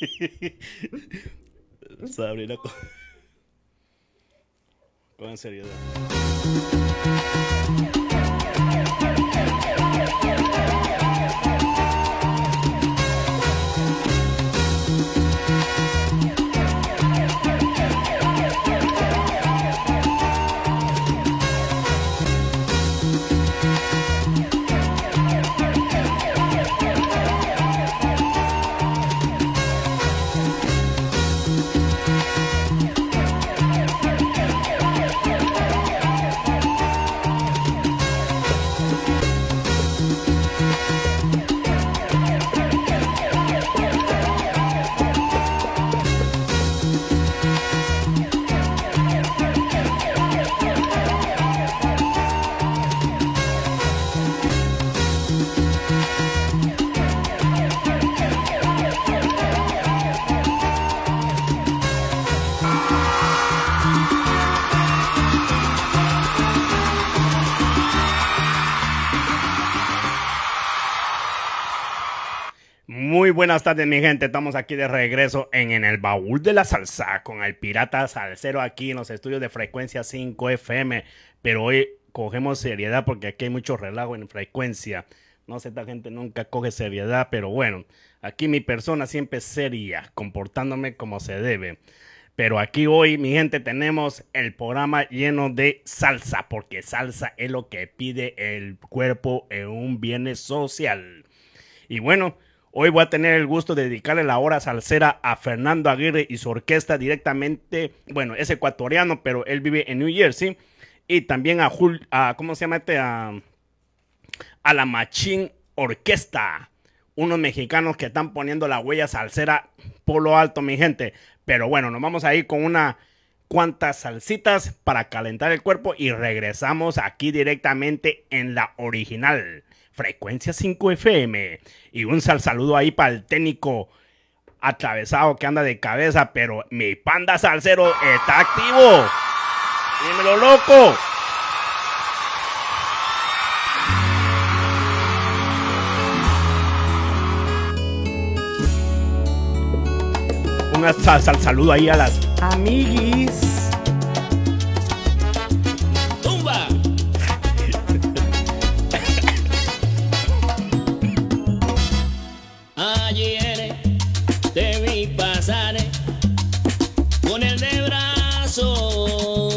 Sabrina con seriedad. Muy buenas tardes, mi gente. Estamos aquí de regreso en el baúl de la salsa con el pirata salsero aquí en los estudios de Frecuencia 5 FM. Pero hoy cogemos seriedad porque aquí hay mucho relajo en Frecuencia. No sé, esta gente nunca coge seriedad, pero bueno, aquí mi persona siempre es seria, comportándome como se debe. Pero aquí hoy, mi gente, tenemos el programa lleno de salsa, porque salsa es lo que pide el cuerpo en un viernes social. Y bueno, hoy voy a tener el gusto de dedicarle la hora salsera a Fernando Aguirre y su orquesta directamente. Bueno, es ecuatoriano, pero él vive en New Jersey. Y también a ¿cómo se llama este? A la Machín Orquesta. Unos mexicanos que están poniendo la huella salsera por lo alto, mi gente. Pero bueno, nos vamos a ir con una cuantas salsitas para calentar el cuerpo y regresamos aquí directamente en la original Frecuencia 5 FM. Y un saludo ahí para el técnico atravesado que anda de cabeza, pero mi panda salsero está activo. Dímelo, loco. Un saludo ahí a las amiguis. ¡Tumba! Ayer te vi pasar con el de brazo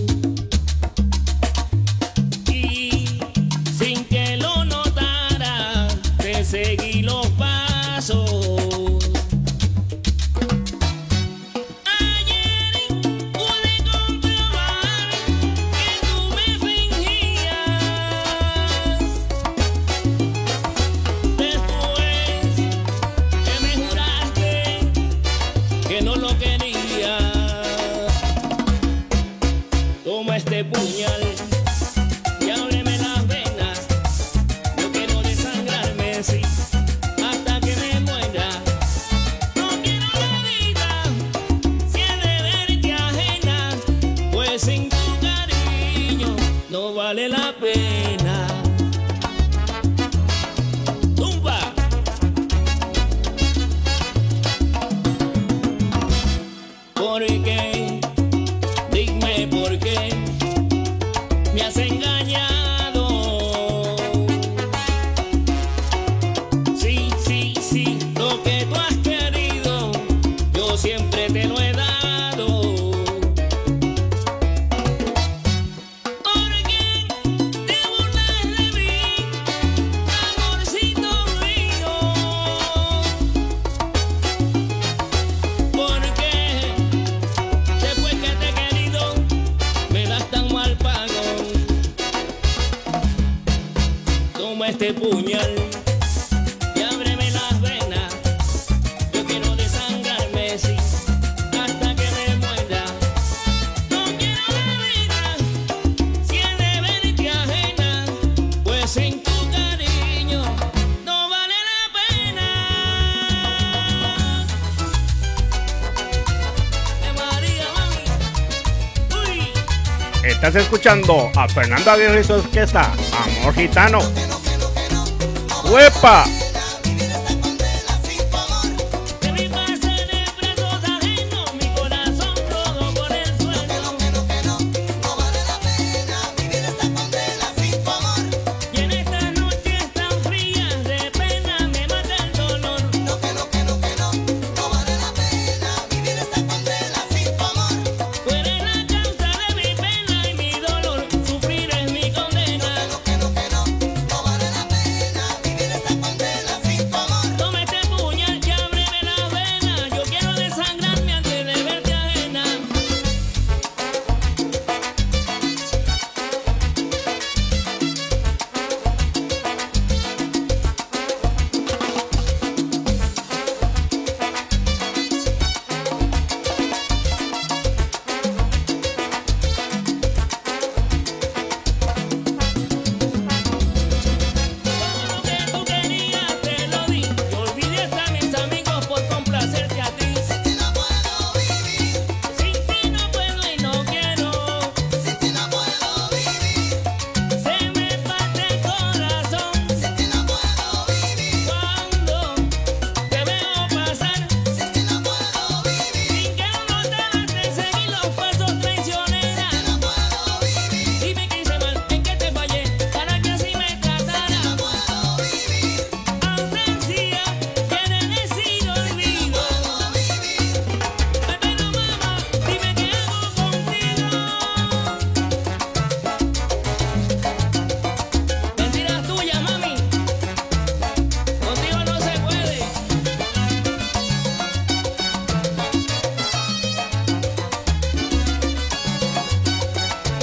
y sin que lo notara te seguí los pasos. Puñal y ábreme las venas, no quiero desangrarme, sí, hasta que me muera. No quiero la vida, si he de verte ajena, pues sin tu cariño no vale la pena. ¡Tumba! ¿Por qué? Dime por qué me has engañado. Sí, sí, sí, lo que tú has querido, yo siempre te lo he dado. ¿Por qué te burlas de mí, amorcito mío? ¿Por qué después que te he querido me das tan mal pago? Toma este puñal y ábreme las venas, yo quiero desangrarme, sí, hasta que me muera. No quiero la vida, si he de verte ajena, pues sin tu cariño no vale la pena. María, mami. Uy. Estás escuchando a Fernando Aguirre y su orquesta, Amor Gitano. ¡Huepa! Que me pase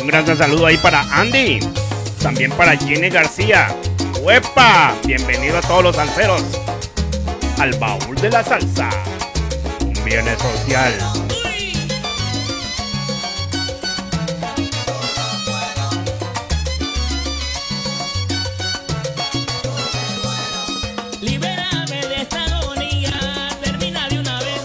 gran saludo ahí para Andy. También para Jenny García. ¡Uepa! Bienvenido a todos los salseros al baúl de la salsa. Un viernes social. Libérame de esta agonía, termina de una vez.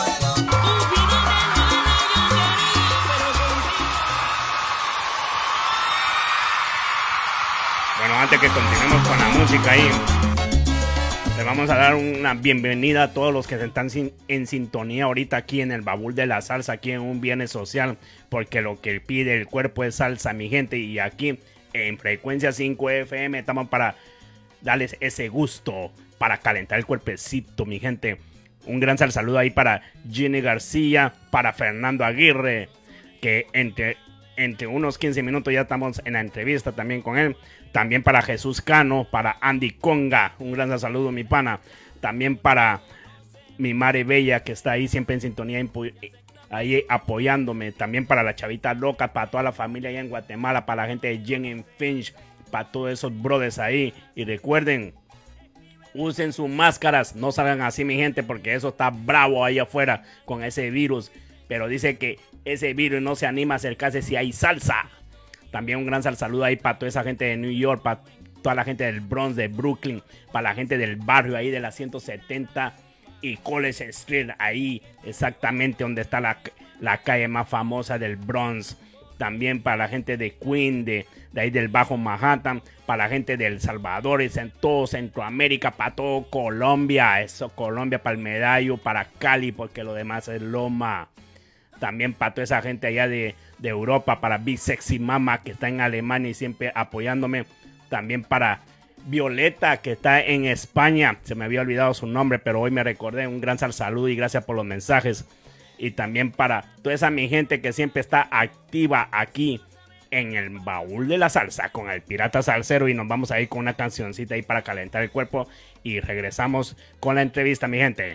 Bueno, antes que continuemos con la música ahí, le vamos a dar una bienvenida a todos los que están en sintonía ahorita aquí en el baúl de la salsa, aquí en un viernes social, porque lo que pide el cuerpo es salsa, mi gente, y aquí en Frecuencia 5 FM estamos para darles ese gusto, para calentar el cuerpecito, mi gente. Un gran saludo ahí para Jenny García, para Fernando Aguirre, que entre unos 15 minutos ya estamos en la entrevista también con él. También para Jesús Cano, para Andy Conga, un gran saludo, mi pana. También para mi Mare Bella, que está ahí siempre en sintonía, ahí apoyándome. También para la Chavita Loca, para toda la familia allá en Guatemala, para la gente de Jen Finch, para todos esos brothers ahí. Y recuerden, usen sus máscaras, no salgan así, mi gente, porque eso está bravo ahí afuera con ese virus. Pero dice que ese virus no se anima a acercarse si hay salsa. También un gran saludo ahí para toda esa gente de New York, para toda la gente del Bronx, de Brooklyn, para la gente del barrio ahí de la 170 y College Street, ahí exactamente donde está la calle más famosa del Bronx. También para la gente de Queens, de ahí del Bajo Manhattan, para la gente de El Salvador, y en todo Centroamérica, para todo Colombia, eso Colombia, para el Medallo, para Cali, porque lo demás es Loma. También para toda esa gente allá de Europa, para Big Sexy Mama, que está en Alemania y siempre apoyándome. También para Violeta, que está en España. Se me había olvidado su nombre, pero hoy me recordé. Un gran saludo y gracias por los mensajes. Y también para toda esa mi gente que siempre está activa aquí en el baúl de la salsa con el Pirata Salsero. Y nos vamos a ir con una cancioncita ahí para calentar el cuerpo. Y regresamos con la entrevista, mi gente.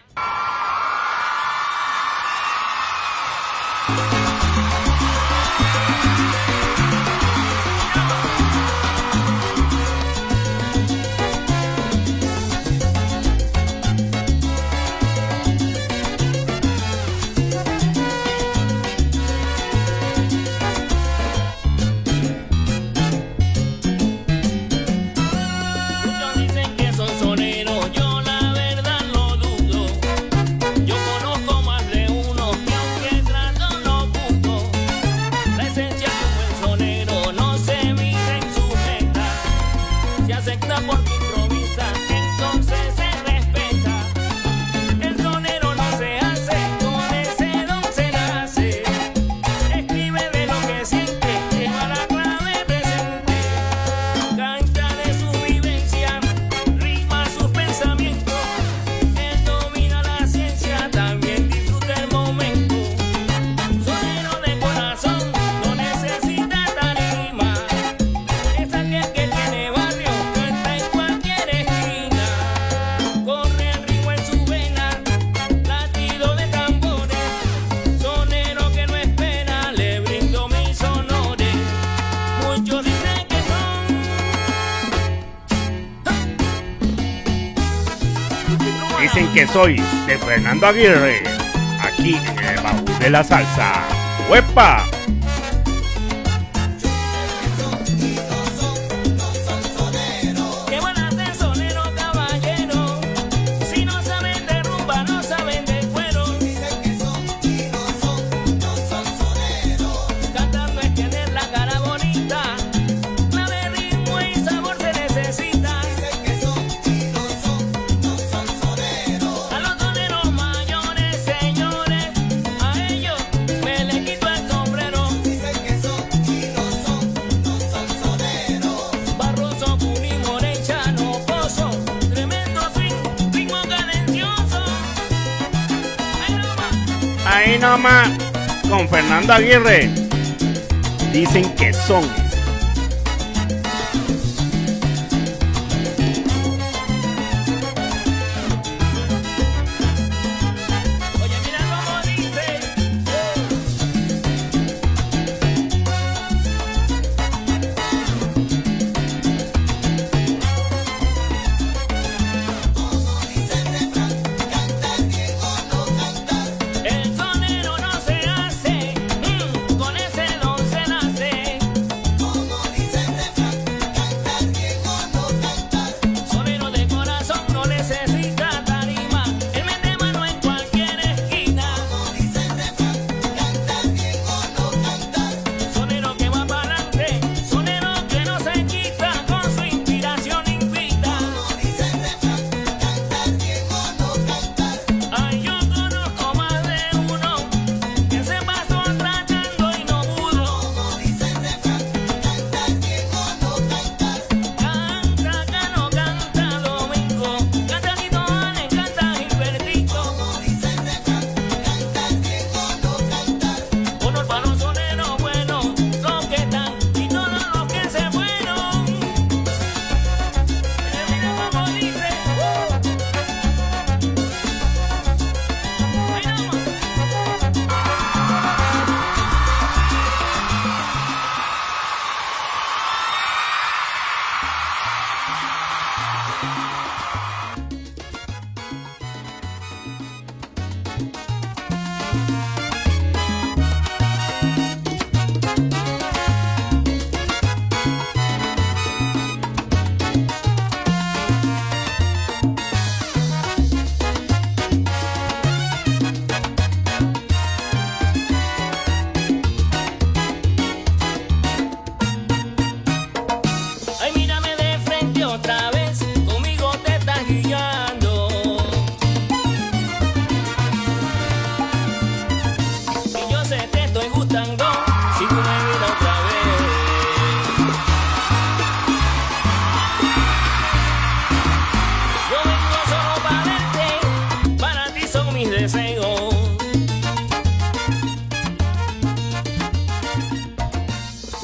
Muchos dicen que son soneros, yo la verdad lo dudo. Yo conozco más de uno que aunque trato no pudo. La esencia de un buen sonero no se mide en su meta. Se acepta porque improvisa, entonces se respeta. El sonero no se hace, con ese don se nace. Escribe de lo que siente, lleva la clave presente. Canta de su vivencia, rima sus pensamientos. Él domina la ciencia, también disfruta el momento. Sonero de corazón, no necesita tarima. Es aquel que tiene barrio, canta en cualquier esquina. Corre el ritmo en su vena, latido de tambores. Sonero que no espera, le brindo mis honores. Muchos dicen que son Dicen que soy de Fernando Aguirre, aquí en el baúl de la salsa. ¡Uepa! que van a ser sonero caballero. Si no saben de rumba, no saben de cuero. Dicen que son y no son soneros. Cantar no es tener la cara bonita, la de ritmo y sabor se necesita. Dicen que son y no son soneros. A los soneros mayores, señores, a ellos me le quito el sombrero. Dicen que son y no son soneros. Barroso, Cuni, Morechano, Pozo, tremendo swing, ritmo cadencioso. Ahí nomás. Ahí nomás, con Fernando Aguirre. Dicen que son. Oye, mira cómo dice.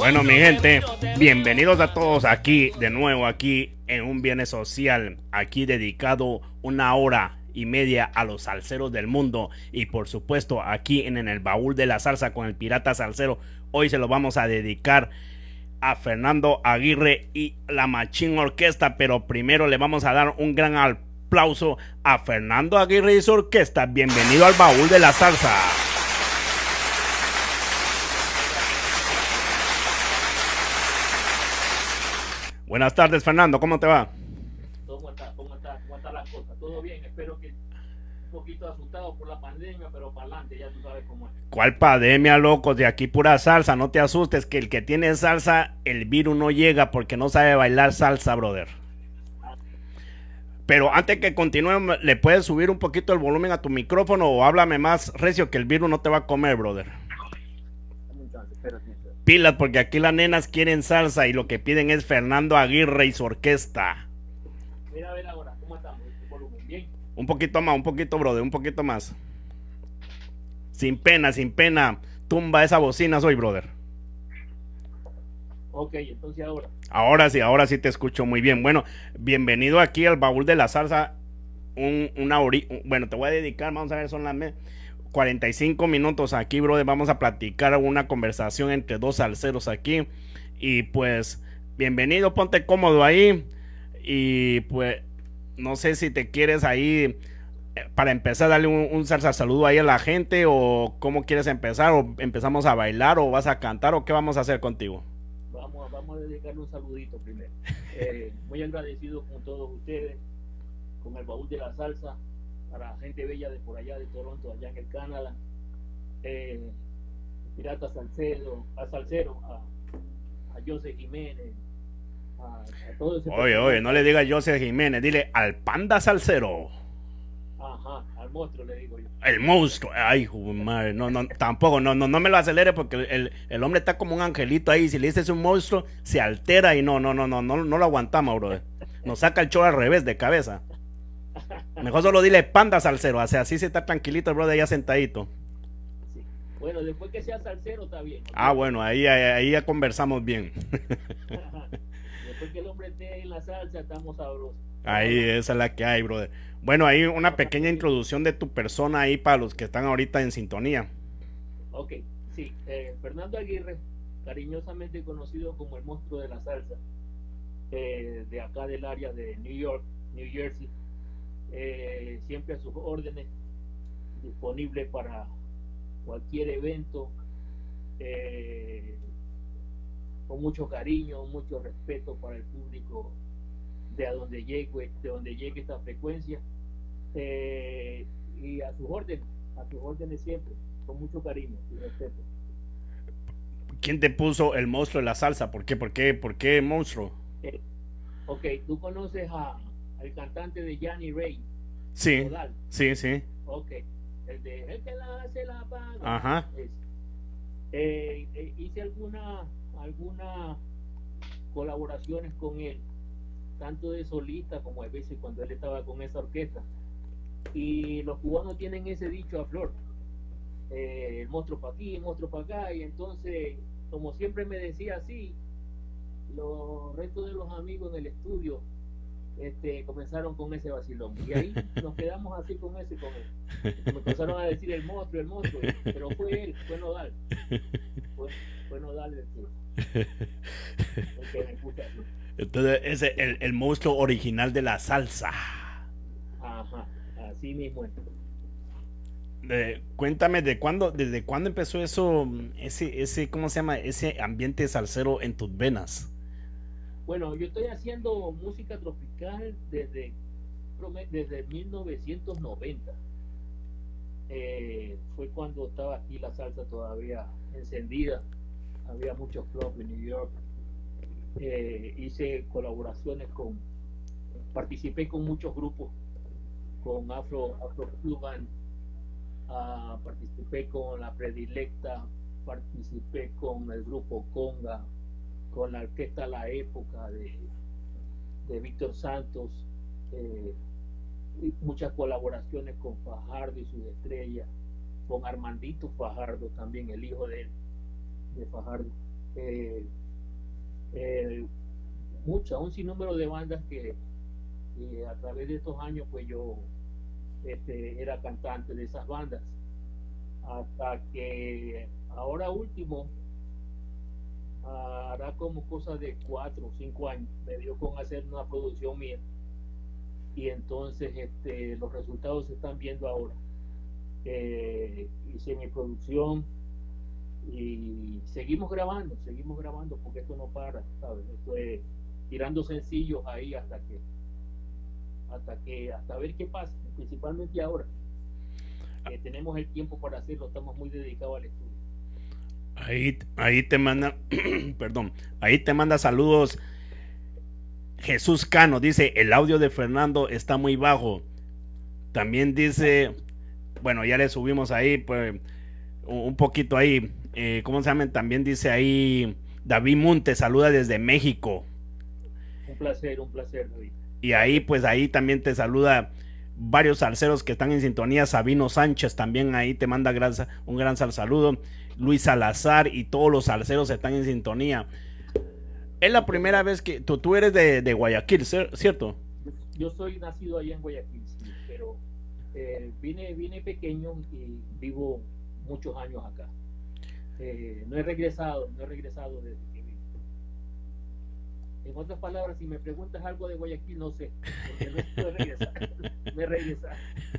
Bueno, mi gente, bienvenidos a todos aquí, de nuevo aquí en un viernes social, aquí dedicado 1 hora y media a los salseros del mundo y por supuesto aquí en el baúl de la salsa con el pirata salsero. Hoy se lo vamos a dedicar a Fernando Aguirre y la Machín Orquesta, pero primero le vamos a dar un gran aplauso a Fernando Aguirre y su orquesta. Bienvenido al baúl de la salsa. Buenas tardes, Fernando, ¿cómo te va? ¿Cómo está la cosa? ¿Todo bien? Espero que un poquito asustado por la pandemia, pero para adelante, ya tú sabes cómo es. ¿Cuál pandemia, locos? De aquí pura salsa, no te asustes, que el que tiene salsa, el virus no llega porque no sabe bailar salsa, brother. Pero antes que continúe, ¿le puedes subir un poquito el volumen a tu micrófono o háblame más recio que el virus no te va a comer, brother? Pilas, porque aquí las nenas quieren salsa y lo que piden es Fernando Aguirre y su orquesta. Mira a ver ahora, ¿cómo estamos? ¿Este volumen? ¿Bien? Un poquito más, un poquito, brother, un poquito más. Sin pena, sin pena. Tumba esa bocina, soy, brother. Ok, entonces ahora. Ahora sí te escucho muy bien. Bueno, bienvenido aquí al baúl de la salsa. Bueno, te voy a dedicar, vamos a ver, son las 45 minutos aquí, brother. Vamos a platicar una conversación entre dos salseros aquí. Y pues, bienvenido, ponte cómodo ahí. Y pues, no sé si te quieres ahí, para empezar, darle un salsa saludo ahí a la gente. O cómo quieres empezar, o empezamos a bailar, o vas a cantar, o qué vamos a hacer contigo. Vamos a dedicarle un saludito primero. Muy agradecido con todos ustedes, con el baúl de la salsa, para la gente bella de por allá de Toronto, allá en el Canadá, pirata salsero, a José Jiménez, a todo ese Oye, no le digas José Jiménez, dile al panda salsero. Ajá, al monstruo le digo yo. El monstruo, ay, madre, no, tampoco, no me lo acelere porque el hombre está como un angelito ahí. Si le dices un monstruo, se altera y no lo aguantamos, brother. Nos saca el show al revés de cabeza. Mejor solo dile panda salsero, o sea, así se está tranquilito el brother ya sentadito. Sí. Bueno, después que sea salsero está bien, ¿no? Ah, bueno, ahí ya conversamos bien. Después que el hombre esté en la salsa, estamos sabrosos. Ahí, esa es la que hay, brother. Bueno, hay una pequeña introducción de tu persona ahí para los que están ahorita en sintonía. Ok, sí, Fernando Aguirre, cariñosamente conocido como el monstruo de la salsa, de acá del área de New York, New Jersey, siempre a sus órdenes, disponible para cualquier evento, con mucho cariño, mucho respeto para el público de donde llegue esta frecuencia, y a sus órdenes siempre, con mucho cariño y respeto. ¿Quién te puso el monstruo de la salsa? ¿Por qué monstruo? Ok, tú conoces al cantante de Johnny Ray. Sí, Nodal. sí. Ok, el que la hace la paga. Ajá. Hice algunas colaboraciones con él, tanto de solista como a veces cuando él estaba con esa orquesta. Y los cubanos tienen ese dicho a flor, el monstruo para aquí, el monstruo para acá. Y entonces, como siempre me decía así, los restos de los amigos en el estudio comenzaron con ese vacilón. Y ahí nos quedamos así con él. Me empezaron a decir el monstruo, pero fue él, fue Nodal. Fue Nodal el que me puso así. Entonces, ese es el monstruo original de la salsa. Ajá, así mismo es. Cuéntame, desde cuándo empezó eso, ese, ¿cómo se llama? Ese ambiente salsero en tus venas. Bueno, yo estoy haciendo música tropical desde 1990. Fue cuando estaba aquí la salsa todavía encendida. Había muchos clubs en New York. Hice colaboraciones participé con muchos grupos, con Afro Cuban, participé con La Predilecta, participé con el grupo Conga, con la orquesta La Época de Víctor Santos, y muchas colaboraciones con Fajardo y sus estrellas, con Armandito Fajardo también, el hijo de Fajardo. eh, un sinnúmero de bandas que a través de estos años pues yo era cantante de esas bandas, hasta que ahora último, hará como cosa de 4 o 5 años, me dio con hacer una producción mía, y entonces los resultados se están viendo ahora. Hice mi producción y seguimos grabando porque esto no para, ¿sabes? Esto es tirando sencillos ahí hasta ver qué pasa, principalmente ahora que tenemos el tiempo para hacerlo, estamos muy dedicados al estudio. Ahí te manda, perdón, ahí te manda saludos Jesús Cano, dice, el audio de Fernando está muy bajo. También dice, bueno, ya le subimos ahí, pues, un poquito ahí, ¿cómo se llama? También dice ahí, David Monte saluda desde México. Un placer, David. Y ahí, pues, ahí también te saluda varios salseros que están en sintonía. Sabino Sánchez también ahí te manda un gran saludo. Luis Salazar y todos los salseros están en sintonía. Es la primera vez que tú eres de Guayaquil, ¿cierto? Yo soy nacido allá en Guayaquil, sí, pero vine pequeño y vivo muchos años acá. No he regresado desde que vine. En otras palabras, si me preguntas algo de Guayaquil, no sé, porque no he regresado.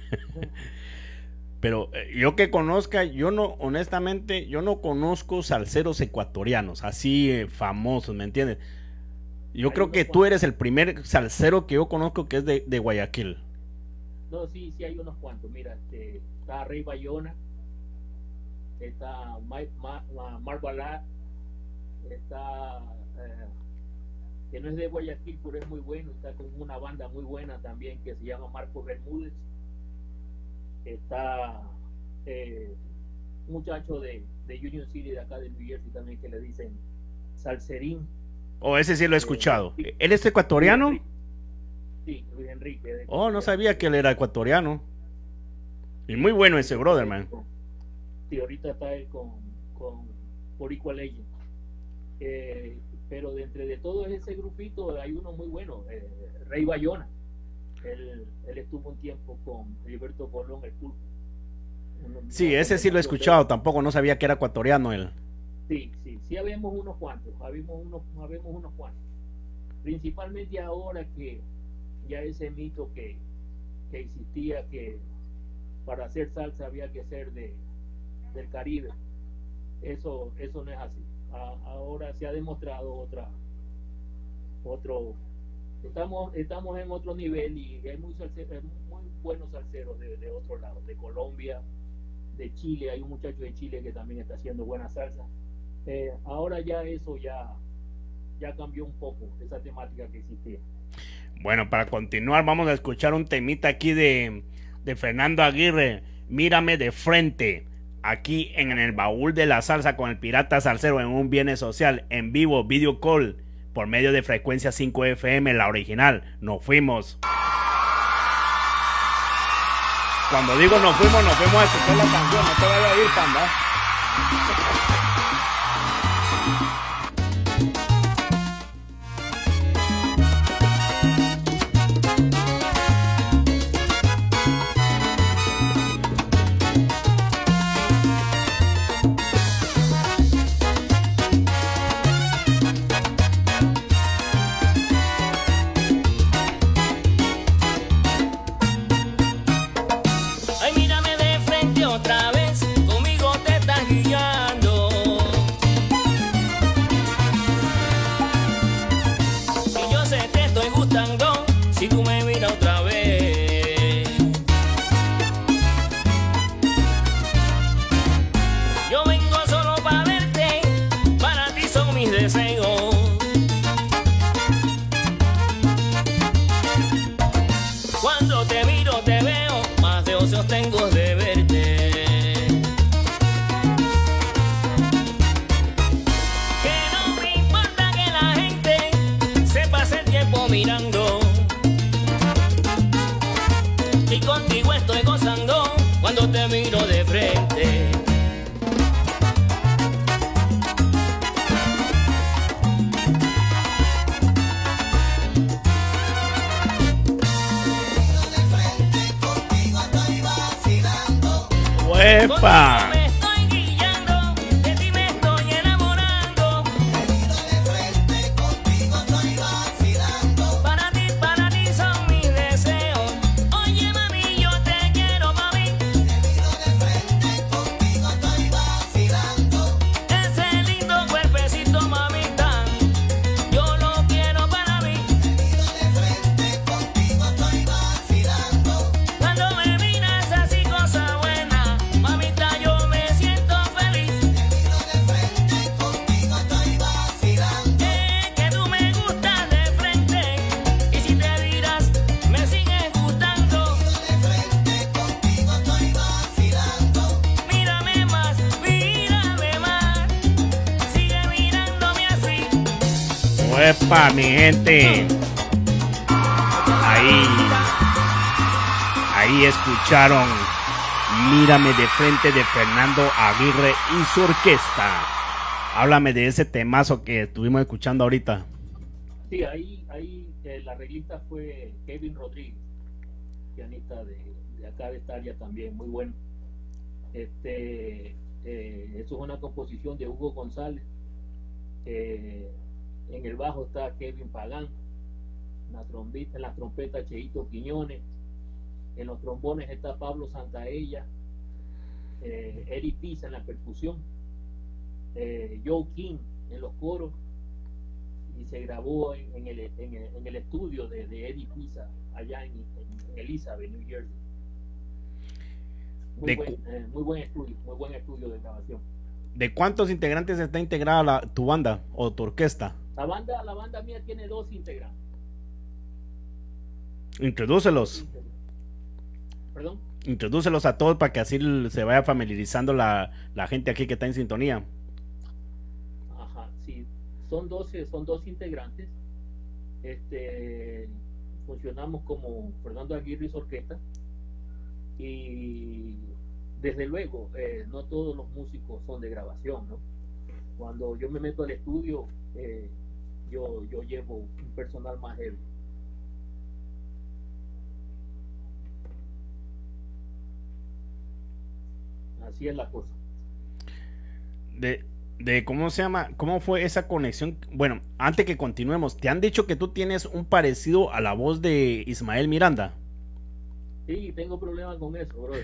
Pero yo que conozca, honestamente, yo no conozco salseros ecuatorianos, así famosos, ¿me entiendes? Yo creo que tú eres el primer salsero que yo conozco que es de Guayaquil. No, sí hay unos cuantos. Mira, está Rey Bayona, está Marc Balá, está que no es de Guayaquil, pero es muy bueno, está con una banda muy buena también que se llama Marco Bermúdez. Está un muchacho de Union City, de acá de New Jersey también, que le dicen Salserín. Ese sí lo he escuchado. ¿Él es ecuatoriano? Sí, Luis Enrique. No sabía que él era ecuatoriano. Y muy bueno ese brother, man. Sí, ahorita está él con Boricua Legend. Pero de entre de todo ese grupito hay uno muy bueno, Rey Bayona. Él estuvo un tiempo con Gilberto Colón, el Pulpo. Sí, ese sí lo he escuchado, tampoco no sabía que era ecuatoriano él. Sí, habemos unos cuantos, principalmente ahora que ya ese mito que existía, que para hacer salsa había que ser del Caribe, eso no es así. Ahora se ha demostrado otro. Estamos en otro nivel y hay muy buenos salseros de otro lado, de Colombia, de Chile. Hay un muchacho de Chile que también está haciendo buena salsa. Ahora ya eso ya cambió un poco, esa temática que existía. Bueno, para continuar vamos a escuchar un temita aquí de Fernando Aguirre, Mírame de frente, aquí en el baúl de la salsa con el Pirata Salsero en un Viernes Social, en vivo, video call, por medio de Frecuencia 5 FM, la original. Nos fuimos. Cuando digo nos fuimos a escuchar la canción, no te vayas a ir, panda. Si tú me miras otra vez, yo vengo solo para verte, para ti son mis deseos. Cuando te miro te veo, más deseos tengo de verte. ¡Uepa! Me estoy guiando, de ti me estoy enamorando. Para ti son mis deseos. Oye, mami, yo te quiero, mami. Ese lindo cuerpecito, mamita, yo lo quiero para mí. Cuando me miras así, cosa buena, mamita, yo me siento feliz. Que tú me gustas de frente, y si te miras, me sigues gustando. Mírame más, sigue mirándome así. ¡Uepa, mi gente! Ahí escucharon Mírame de frente de Fernando Aguirre y su orquesta. Háblame de ese temazo que estuvimos escuchando ahorita. Sí, ahí el arreglista fue Kevin Rodríguez, pianista de acá de esta área también, muy bueno. Eso es una composición de Hugo González. En el bajo está Kevin Pagán, en la trompeta Cheito Quiñones, en los trombones está Pablo Santaella, Eric Pisa en la percusión, Joe King en los coros, y se grabó en el estudio de Eddie Pisa allá en Elizabeth, New Jersey. Muy buen estudio de grabación. ¿De cuántos integrantes está integrada tu banda o tu orquesta? La banda mía tiene 2 integrantes. Introdúcelos. ¿Perdón? Introdúcelos a todos para que así se vaya familiarizando la gente aquí que está en sintonía. Ajá, sí. Son 2 integrantes. Funcionamos como Fernando Aguirre y su orquesta. Y desde luego, no todos los músicos son de grabación, ¿no? Cuando yo me meto al estudio, yo llevo un personal más heavy. Así es la cosa. De cómo se llama, cómo fue esa conexión. Bueno, antes que continuemos, ¿te han dicho que tú tienes un parecido a la voz de Ismael Miranda? Sí, tengo problemas con eso, bro.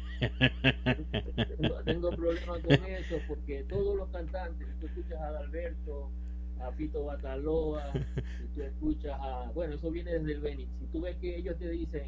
Tengo problemas con eso porque todos los cantantes, si tú escuchas a Adalberto, a Fito Bataloa, si tú escuchas bueno, eso viene desde el Beni. Si tú ves que ellos te dicen,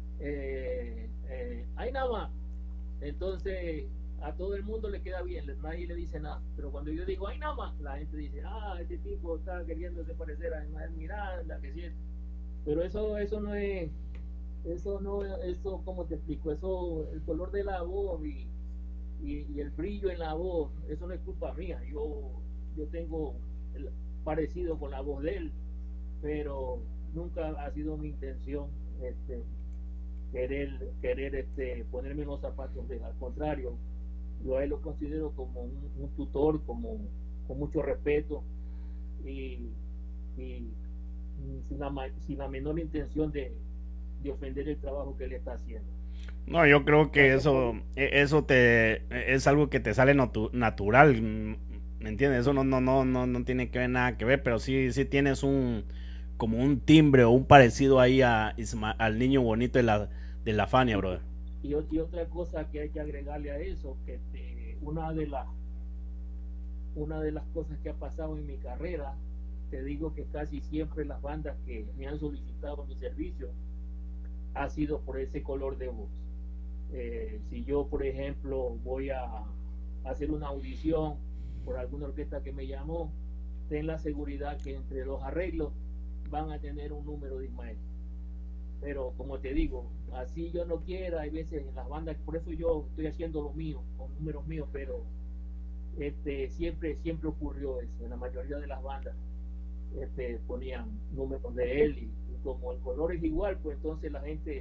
¡ay, nada más! Entonces a todo el mundo le queda bien, nadie le dice nada. Pero cuando yo digo ¡ay, nada más!, la gente dice, este tipo está queriéndose parecer a Ismael Miranda, que sí. Pero eso no es, eso como te explico, eso, el color de la voz y el brillo en la voz, eso no es culpa mía. Yo tengo parecido con la voz de él, pero nunca ha sido mi intención querer ponerme en los zapatos de él. Al contrario, yo a él lo considero como un tutor, con mucho respeto y sin la menor intención de ofender el trabajo que él está haciendo. No, yo creo que eso es algo que te sale natural, ¿me entiendes? Eso no tiene que ver nada que ver, pero sí tienes como un timbre o un parecido ahí al niño bonito de la Fania, brother. Y otra cosa que hay que agregarle a eso, que una de las cosas que ha pasado en mi carrera, te digo que casi siempre las bandas que me han solicitado mi servicio ha sido por ese color de voz. Si yo, por ejemplo, voy a hacer una audición por alguna orquesta que me llamó, ten la seguridad que entre los arreglos van a tener un número de Ismael. Pero como te digo, así yo no quiera, hay veces en las bandas, por eso yo estoy haciendo lo mío, con números míos, pero siempre ocurrió eso. En la mayoría de las bandas ponían números de él y como el color es igual, pues entonces la gente,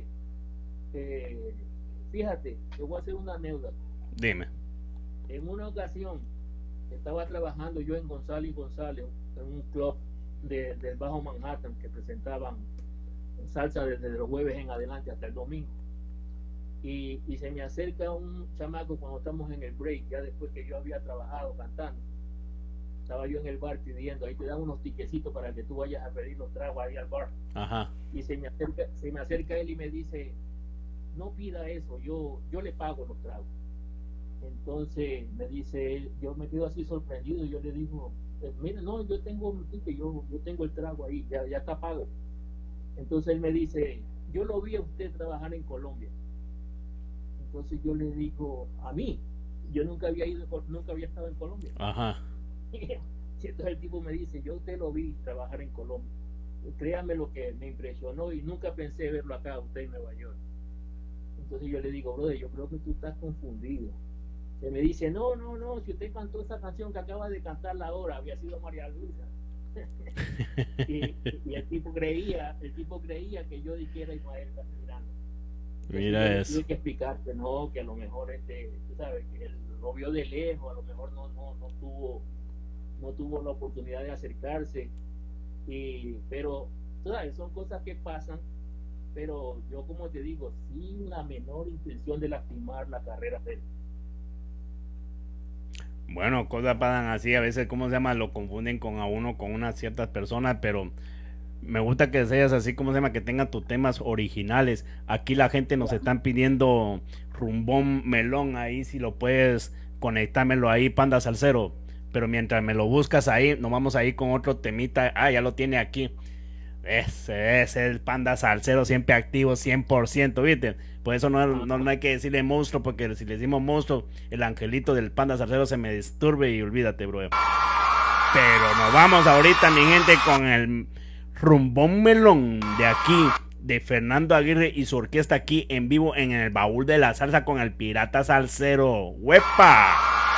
fíjate, te voy a hacer una anécdota. Dime. En una ocasión estaba trabajando yo en González y González, en un club del Bajo Manhattan que presentaban salsa desde los jueves en adelante hasta el domingo. y se me acerca un chamaco cuando estamos en el break, ya después que yo había trabajado cantando. Estaba yo en el bar pidiendo, ahí te dan unos tiquecitos para que tú vayas a pedir los tragos ahí al bar. Ajá. Y se me acerca él y me dice, no pida eso, yo le pago los tragos. Entonces me dice, yo me quedo así sorprendido, y yo le digo, mira, no, yo tengo un ticket, yo tengo el trago ahí, ya está pago. Entonces él me dice, yo lo vi a usted trabajar en Colombia. Entonces yo le digo, a mí, yo nunca había estado en Colombia. Ajá. Entonces el tipo me dice, yo usted lo vi trabajar en Colombia. Créame lo que me impresionó y nunca pensé verlo acá, usted en Nueva York. Entonces yo le digo, brother, yo creo que tú estás confundido. Se me dice, no, si usted cantó esa canción que acaba de cantarla ahora, había sido María Luisa. y el tipo creía que yo dijera Ismael Castellano. Mira eso. Tuve que explicarte, no, que a lo mejor tú sabes, que él lo vio de lejos, a lo mejor no tuvo la oportunidad de acercarse, pero tú sabes, son cosas que pasan, pero yo, como te digo, sin la menor intención de lastimar la carrera de él. Bueno, cosas pasan así, a veces, ¿cómo se llama? Lo confunden con a uno, con unas ciertas personas, pero me gusta que seas así, ¿cómo se llama? Que tengan tus temas originales. Aquí la gente nos están pidiendo Rumbón Melón, ahí si lo puedes conectármelo ahí, Panda Salsero. Pero mientras me lo buscas ahí, nos vamos ahí con otro temita. Ah, ya lo tiene aquí. Ese es el Panda Salsero, siempre activo, 100%, ¿viste? Por eso no hay que decirle monstruo, porque si le decimos monstruo, el angelito del Panda Salsero se me disturbe y olvídate, bro. Pero nos vamos ahorita, mi gente, con el Rumbón Melón de aquí, de Fernando Aguirre y su orquesta, aquí en vivo en el Baúl de la Salsa con el Pirata Salsero. ¡Huepa!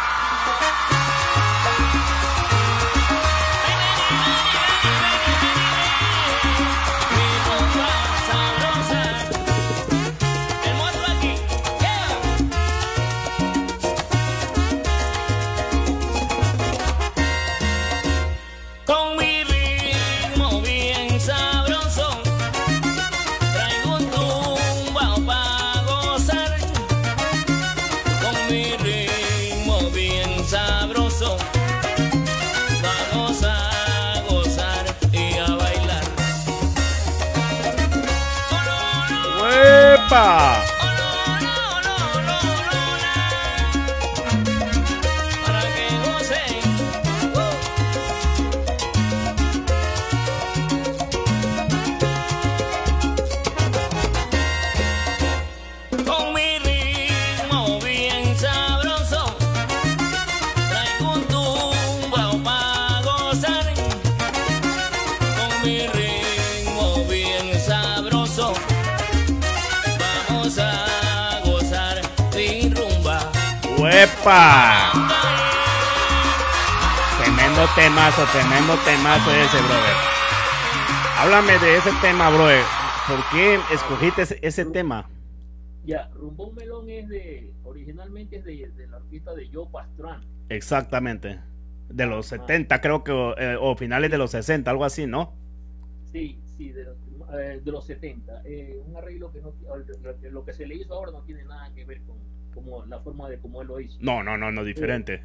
¡Epa! Con mi ritmo bien sabroso, traigo un tumbao pa' gozar. Con mi ritmo bien sabroso, vamos a gozar sin rumba. ¡Huepa! Tremendo temazo ese, brother. Háblame de ese tema, brother. ¿Por qué escogiste ese tema? Ya, Rumbón Melón originalmente es de la orquesta de Joe Pastrana. Exactamente. De los 70, creo que, o finales de los 60, algo así, ¿no? Sí, de los 70. Un arreglo que lo que se le hizo ahora no tiene nada que ver con la forma de cómo él lo hizo. No, diferente.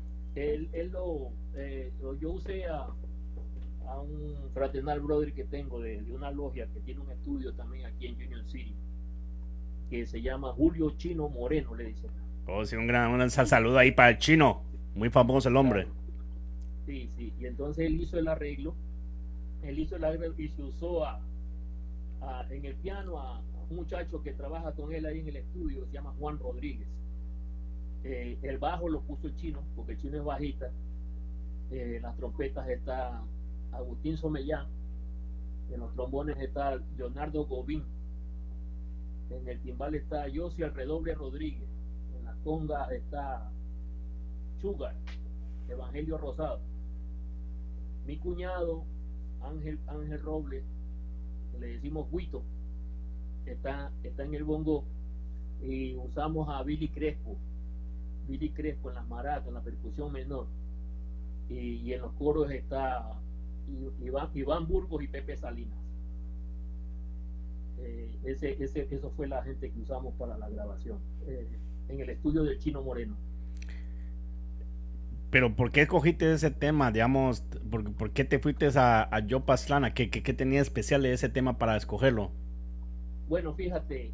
Yo usé a un fraternal brother que tengo de una logia que tiene un estudio también aquí en Union City, que se llama Julio Chino Moreno, le dicen. Oh, sí, un saludo ahí para el Chino, muy famoso el hombre. Sí, y entonces él hizo el arreglo y se usó en el piano a un muchacho que trabaja con él ahí en el estudio, se llama Juan Rodríguez. El bajo lo puso el Chino, porque el Chino es bajista. Las trompetas está Agustín Somellán, en los trombones está Leonardo Gobín, en el timbal está Yossi Alredoble Rodríguez, en las congas está Sugar, Evangelio Rosado. Mi cuñado Ángel Robles, le decimos Huito, está en el bongo, y usamos a Billy Crespo en las maracas, en la percusión menor, y en los coros está Iván Burgos y Pepe Salinas. Eso fue la gente que usamos para la grabación, en el estudio del Chino Moreno. Pero ¿por qué escogiste ese tema? Digamos, ¿por qué te fuiste a Joe Pastrana? ¿Qué tenía especial de ese tema para escogerlo? Bueno, fíjate,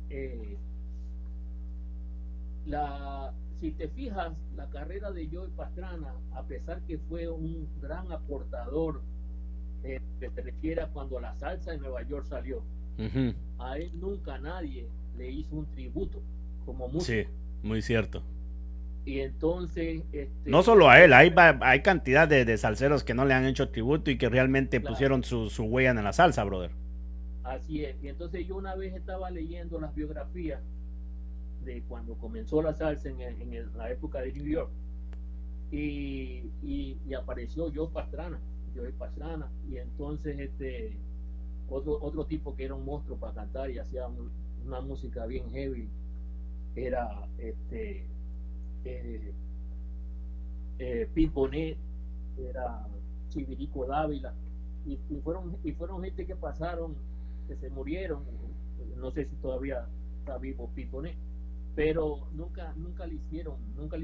si te fijas, la carrera de Joe Pastrana, a pesar que fue un gran aportador, que se refiere a cuando la salsa en Nueva York salió, a él nunca nadie le hizo un tributo como músico. Sí, muy cierto. Y entonces... no solo a él, hay cantidad de salseros que no le han hecho tributo y que realmente pusieron su huella en la salsa, brother. Así es. Y entonces yo una vez estaba leyendo las biografías de cuando comenzó la salsa en la época de New York, y apareció Joe Pastrana, y entonces otro tipo que era un monstruo para cantar y hacía una música bien heavy, era Pete Bonet, era Chivirico Dávila, y fueron gente que pasaron, que se murieron. No sé si todavía está vivo Pete Bonet, pero nunca le hicieron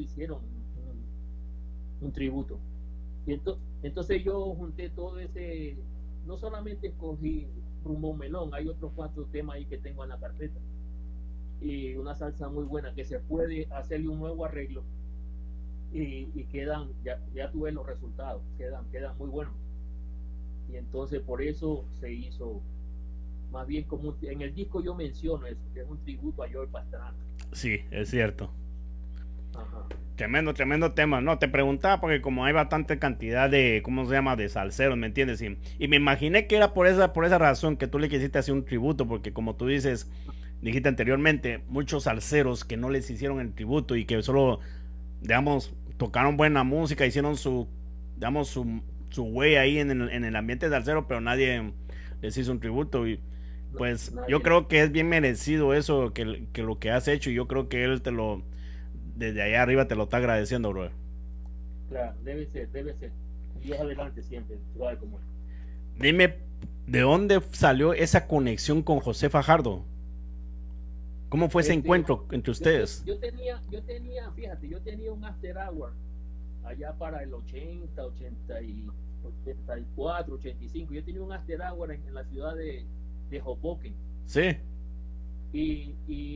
un tributo. Y entonces yo junté todo ese, no solamente escogí Rumbo Melón, hay otros 4 temas ahí que tengo en la carpeta, y una salsa muy buena que se puede hacerle un nuevo arreglo y quedan, ya tuve los resultados, quedan muy buenos. Y entonces por eso se hizo más bien como en el disco yo menciono eso, que es un tributo a Joe Pastrana. Sí, es cierto. Ajá. Tremendo tema. No, te preguntaba porque como hay bastante cantidad de, ¿cómo se llama?, de salseros, ¿me entiendes? Y me imaginé que era por esa razón que tú le quisiste hacer un tributo, porque como tú dijiste anteriormente, muchos salseros que no les hicieron el tributo y que solo, digamos, tocaron buena música, hicieron su huella ahí en el ambiente salsero, pero nadie les hizo un tributo. Y pues yo creo que es bien merecido eso, que lo que has hecho, y yo creo que él desde allá arriba te lo está agradeciendo, bro. Claro, debe ser. Dios adelante siempre, igual como él. Dime, ¿de dónde salió esa conexión con José Fajardo? ¿Cómo fue ese encuentro entre ustedes? Yo tenía, fíjate, yo tenía un after hour allá para el 80, 84, 85. Yo tenía un after hour en la ciudad de Hoboken. Sí. Y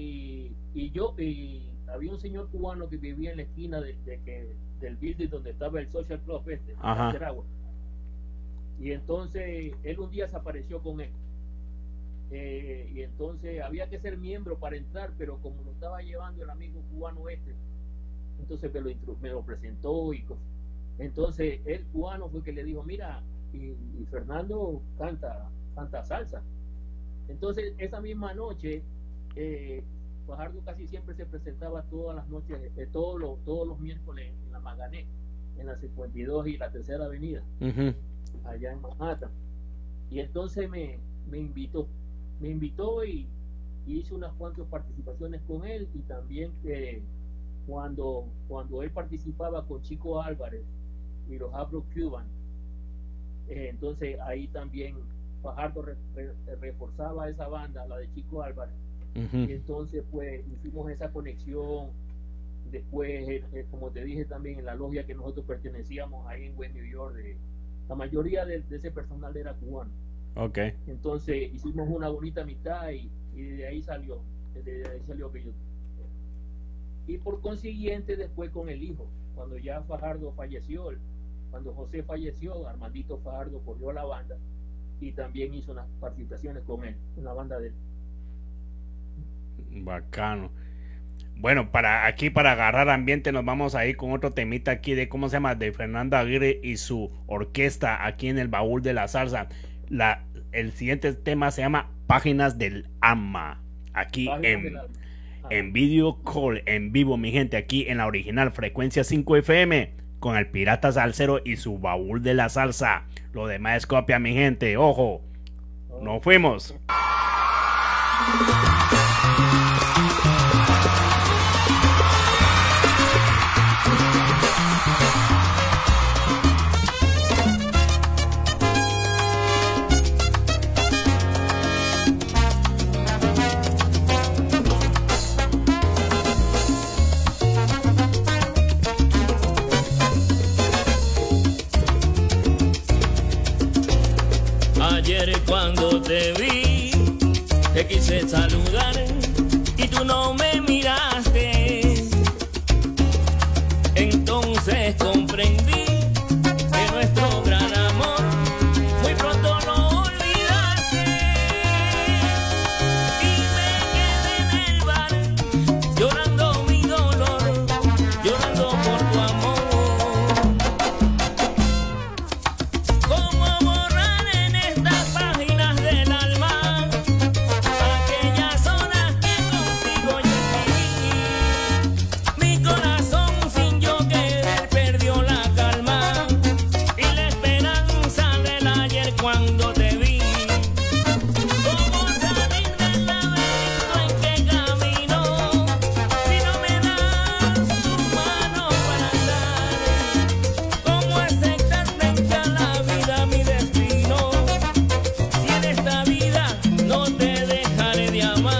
había un señor cubano que vivía en la esquina del building donde estaba el Social Club after hour. Y entonces él un día se apareció con él. Y entonces había que ser miembro para entrar, pero como lo estaba llevando el amigo cubano entonces me lo presentó, y entonces el cubano fue que le dijo, mira, y Fernando canta salsa. Entonces esa misma noche Fajardo casi siempre se presentaba todas las noches, todos los miércoles en la Magané, en la 52 y la Tercera Avenida, allá en Manhattan. Y entonces me invitó y hice unas cuantas participaciones con él, y también cuando él participaba con Chico Álvarez y los Afro Cuban, entonces ahí también Fajardo reforzaba esa banda, la de Chico Álvarez. Y entonces pues hicimos esa conexión. Después, como te dije también, en la logia que nosotros pertenecíamos ahí en West New York, la mayoría de ese personal era cubano. Okay. Entonces hicimos una bonita amistad y de ahí salió que yo. Y por consiguiente después con el hijo, cuando ya Fajardo falleció, cuando José falleció, Armandito Fajardo corrió a la banda y también hizo unas participaciones con él, en la banda de él. Bacano. Bueno, para agarrar ambiente nos vamos a ir con otro temita aquí de, ¿cómo se llama?, de Fernando Aguirre y su orquesta aquí en el baúl de la salsa. El siguiente tema se llama Páginas del Alma. Aquí en Video Call, en vivo, mi gente, aquí en la original Frecuencia 5 FM, con el Pirata Salsero y su baúl de la salsa. Lo demás es copia, mi gente. Ojo, nos fuimos. cuando te vi, te quise saludar y tú no me miraste. Entonces comprendí que nuestro gran amor muy pronto lo olvidaste. Y me quedé en el bar llorando mi dolor, llorando por tu amor. ¿Cómo borrar en estas páginas del alma aquellas horas que contigo yo viví? Mi corazón sin yo querer perdió la calma y la esperanza del ayer cuando te vi. ¿Cómo salir del laberinto en que camino si no me das tu mano para andar? ¿Cómo aceptar frente a la vida mi destino si en esta vida no te dejaré de amar?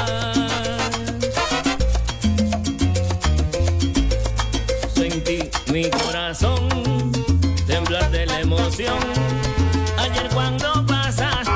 Sentí mi corazón temblar de la emoción ayer cuando pasaste.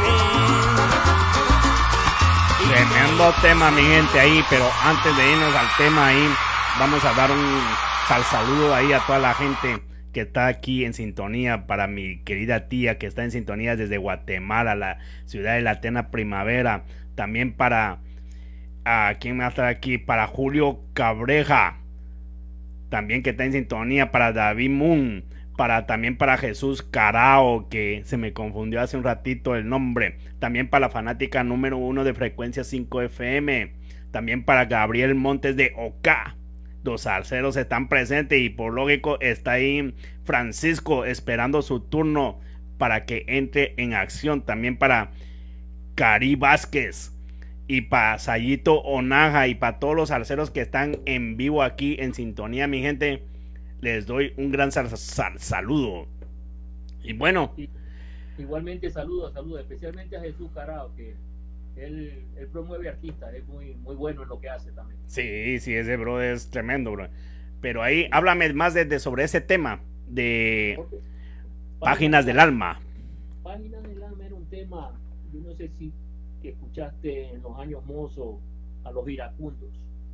Tremendo tema, mi gente, ahí, pero antes de irnos al tema ahí, vamos a dar un saludo ahí a toda la gente que está aquí en sintonía, para mi querida tía que está en sintonía desde Guatemala, la ciudad de la eterna primavera, también para, ¿quién más está aquí? Para Julio Cabreja, también que está en sintonía, para David Moon, también para Jesús Carao, que se me confundió hace un ratito el nombre, también para la fanática número 1 de Frecuencia 5 FM, también para Gabriel Montes de Oca. Los salseros están presentes y por lógico está ahí Francisco esperando su turno para que entre en acción, también para Cari Vázquez y para Sayito Onaja y para todos los salseros que están en vivo aquí en sintonía, mi gente, les doy un gran saludo. Y bueno, Igualmente saludos, especialmente a Jesús Carao, que él promueve artistas, es muy bueno en lo que hace también. sí, ese bro es tremendo, bro. Pero ahí, háblame más sobre ese tema de Porque Páginas del Alma. Páginas del Alma era un tema, yo no sé si que escuchaste en los años mozos a los iracundos.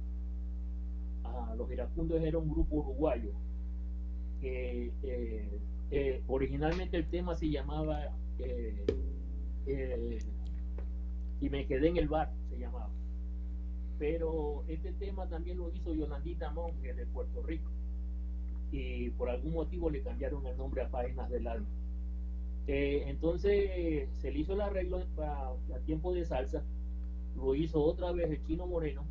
Los iracundos era un grupo uruguayo que originalmente el tema se llamaba Y me quedé en el bar, se llamaba. Pero este tema también lo hizo Yolandita Monge de Puerto Rico, y por algún motivo le cambiaron el nombre a Páginas del Alma. Entonces se le hizo el arreglo a tiempo de salsa, lo hizo otra vez el Chino Moreno,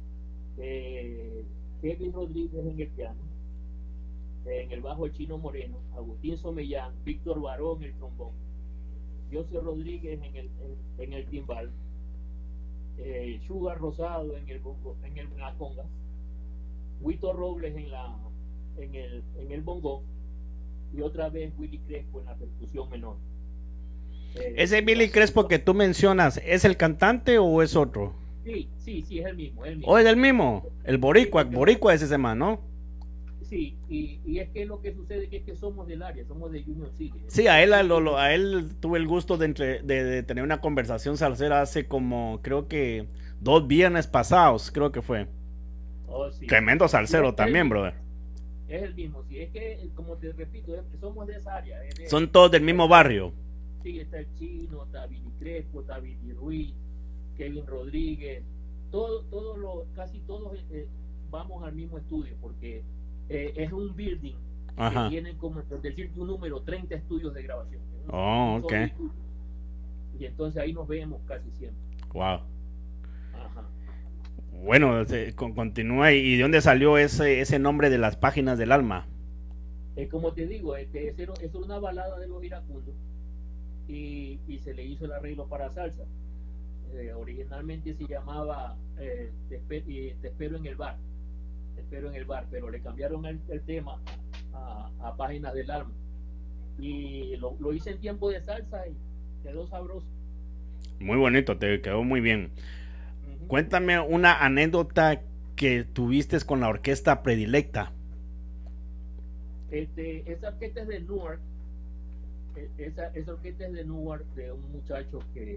Kevin Rodríguez en el piano, en el bajo el Chino Moreno, Agustín Somellán, Víctor Barón en el trombón, José Rodríguez en el timbal, Sugar Rosado en la conga, Huito Robles en el bongo, y otra vez Willy Crespo en la percusión menor. Ese Billy Crespo que tú mencionas, ¿es el cantante o es otro? Sí, es el mismo. ¿O es el mismo? El boricua es ese man, ¿no? Sí, y es que lo que sucede es que somos del área, somos de Union City. Sí, a él tuve el gusto de tener una conversación salsera hace como, creo que 2 viernes pasados, creo que fue. Oh, sí. Tremendo salsero también, brother. Es el mismo, sí, es que, como te repito, somos de esa área. Son todos del mismo barrio. Sí, está el Chino, está Billy Crespo, está Billy Ruiz, Kevin Rodríguez, casi todos vamos al mismo estudio, porque es un building. Ajá. Que tiene, como por decir un número, 30 estudios de grabación. Oh, ok. Y entonces ahí nos vemos casi siempre. Wow. Ajá. Bueno, continúa. ¿Y de dónde salió ese nombre de las Páginas del Alma? Como te digo, es una balada de los iracundos, y se le hizo el arreglo para salsa. Originalmente se llamaba te espero en el bar. Te espero en el bar, pero le cambiaron el tema a Páginas del Alma. Y lo hice en tiempo de salsa y quedó sabroso. Muy bonito, te quedó muy bien. Uh-huh. Cuéntame una anécdota que tuviste con la orquesta predilecta. Esa orquesta es de Newark, esa orquesta es de Newark, de un muchacho que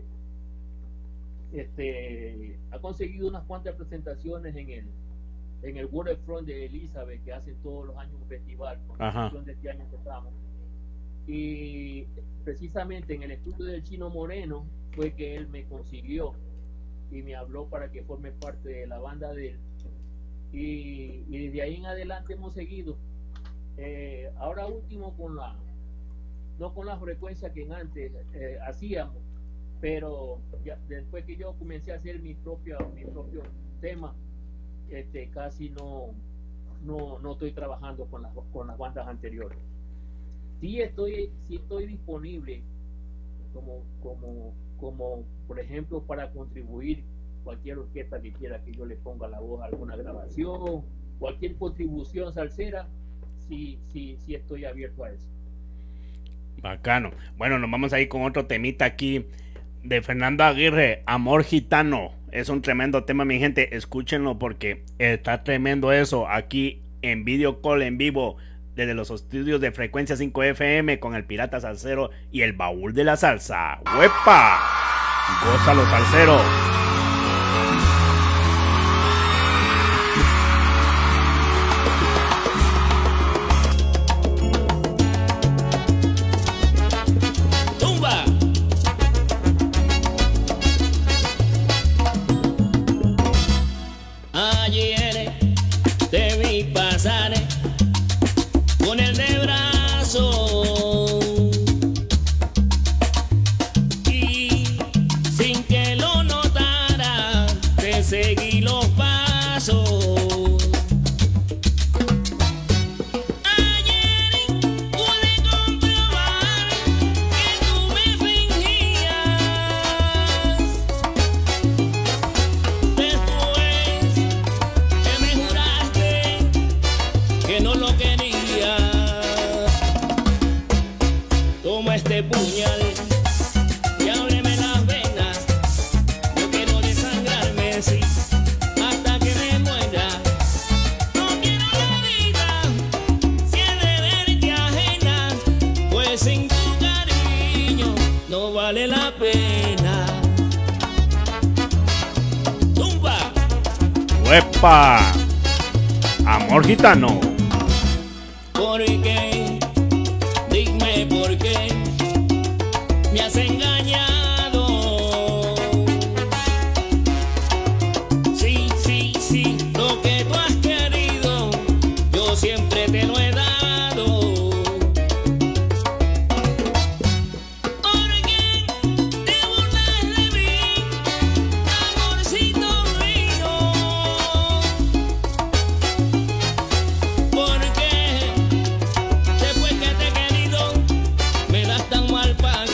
ha conseguido unas cuantas presentaciones en el Waterfront de Elizabeth, que hacen todos los años un festival, con la excepción de este año que estamos. Y precisamente en el estudio del Chino Moreno fue que él me consiguió y me habló para que forme parte de la banda de él. Y desde ahí en adelante hemos seguido. Ahora último no con la frecuencia que antes hacíamos, pero ya, después que yo comencé a hacer mi propio tema, casi no estoy trabajando con las bandas anteriores. Sí estoy disponible como por ejemplo para contribuir cualquier orquesta que quiera que yo le ponga la voz a alguna grabación, cualquier contribución salsera, sí estoy abierto a eso. Bacano. Bueno, nos vamos a ir con otro temita aquí de Fernando Aguirre, Amor Gitano. Es un tremendo tema, mi gente. Escúchenlo porque está tremendo eso. Aquí en Video Call en vivo desde los estudios de Frecuencia 5 FM con el Pirata Salsero y el Baúl de la Salsa. ¡Huepa! Gózalo, salsero. Con el de brazo y sin que lo notara te seguí los pasos. Ayer pude comprobar que tú me fingías. Después que me juraste que no lo querías. Toma este puñal y ábreme las venas. Yo quiero desangrarme, sí, hasta que me muera. No quiero la vida si es de verte ajena, pues sin tu cariño no vale la pena. ¡Tumba! ¡Huepa! Amor Gitano. ¿Por qué? Dime por qué me has engañado. Sí, lo que tú has querido, yo siempre te lo he dado. ¿Por qué te burlas de mí, amorcito mío? ¿Por qué después que te he querido me das tan mal pago?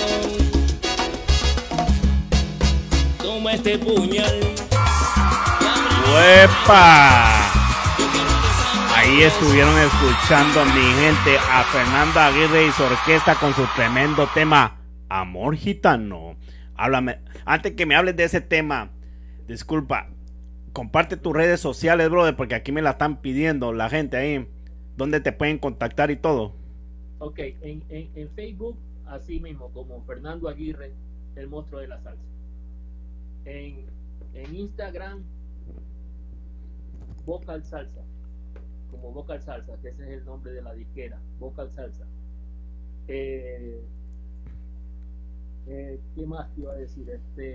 Toma este puñal. ¡Huepa! Ahí estuvieron escuchando, mi gente, a Fernando Aguirre y su orquesta con su tremendo tema Amor Gitano. Háblame, antes que me hables de ese tema, disculpa, comparte tus redes sociales, brother, porque aquí me la están pidiendo la gente ahí, donde te pueden contactar y todo. Ok, en Facebook, así mismo, como Fernando Aguirre, el monstruo de la salsa. En Instagram, Vocal Salsa, como Vocal Salsa, que ese es el nombre de la disquera, Vocal Salsa. ¿Qué más te iba a decir?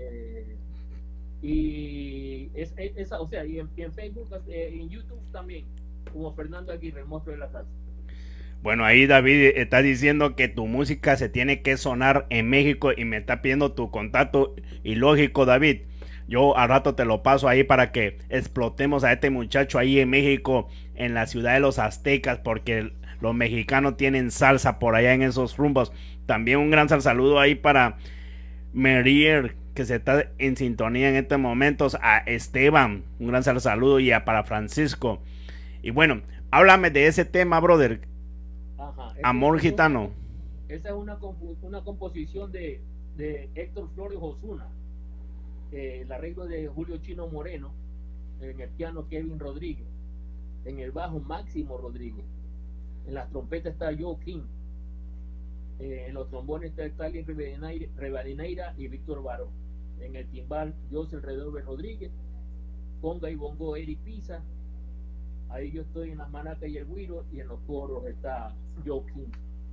Y esa, o sea, y en Facebook, en YouTube también, como Fernando Aguirre, el monstruo de la salsa. Bueno, ahí David está diciendo que tu música se tiene que sonar en México y me está pidiendo tu contacto. Y lógico, David, yo al rato te lo paso ahí para que explotemos a este muchacho ahí en México, en la ciudad de los aztecas, porque los mexicanos tienen salsa por allá en esos rumbos. También un gran saludo ahí para Merier, que se está en sintonía en estos momentos, a Esteban, un gran saludo, y para Francisco. Y bueno, háblame de ese tema, brother. Ajá, Amor Gitano. Esa es una composición de Héctor Flores Osuna, el arreglo de Julio Chino Moreno, en el piano Kevin Rodríguez, en el bajo Máximo Rodríguez, en las trompetas está Joe King, En los trombones está Stalin Rivadeneira y Víctor Baró. En el timbal, José Redoble Rodríguez. Conga y bongo, Eric Pisa. Ahí yo estoy en las maracas y el güiro, y en los coros está Joe King.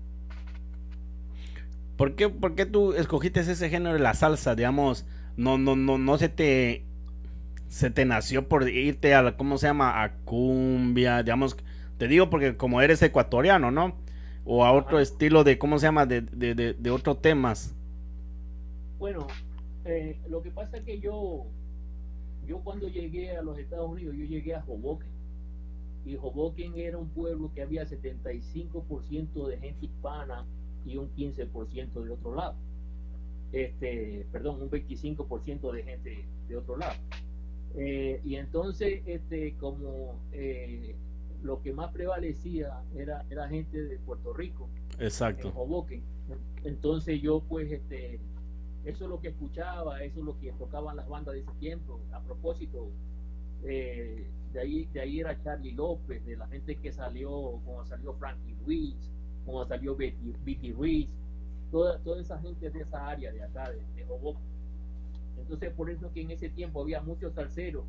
¿Por qué tú escogiste ese género de la salsa? Digamos, no se te nació por irte a, ¿cómo se llama? A cumbia, digamos, te digo porque como eres ecuatoriano, ¿no? O a otro Ajá. estilo de, ¿cómo se llama? De otros temas. Bueno, lo que pasa es que yo cuando llegué a los Estados Unidos, yo llegué a Hoboken. Y Hoboken era un pueblo que había 75% de gente hispana y un 15% de otro lado. Perdón, un 25% de gente de otro lado. Y entonces, como lo que más prevalecía era gente de Puerto Rico, Exacto. en Hoboken. Entonces yo pues, eso es lo que escuchaba, eso es lo que tocaban las bandas de ese tiempo. A propósito, de ahí era Charlie López, de la gente que salió, como salió Frankie Ruiz, como salió Vicky Ruiz, toda esa gente de esa área de acá, de Hoboken. Entonces por eso que en ese tiempo había muchos salseros,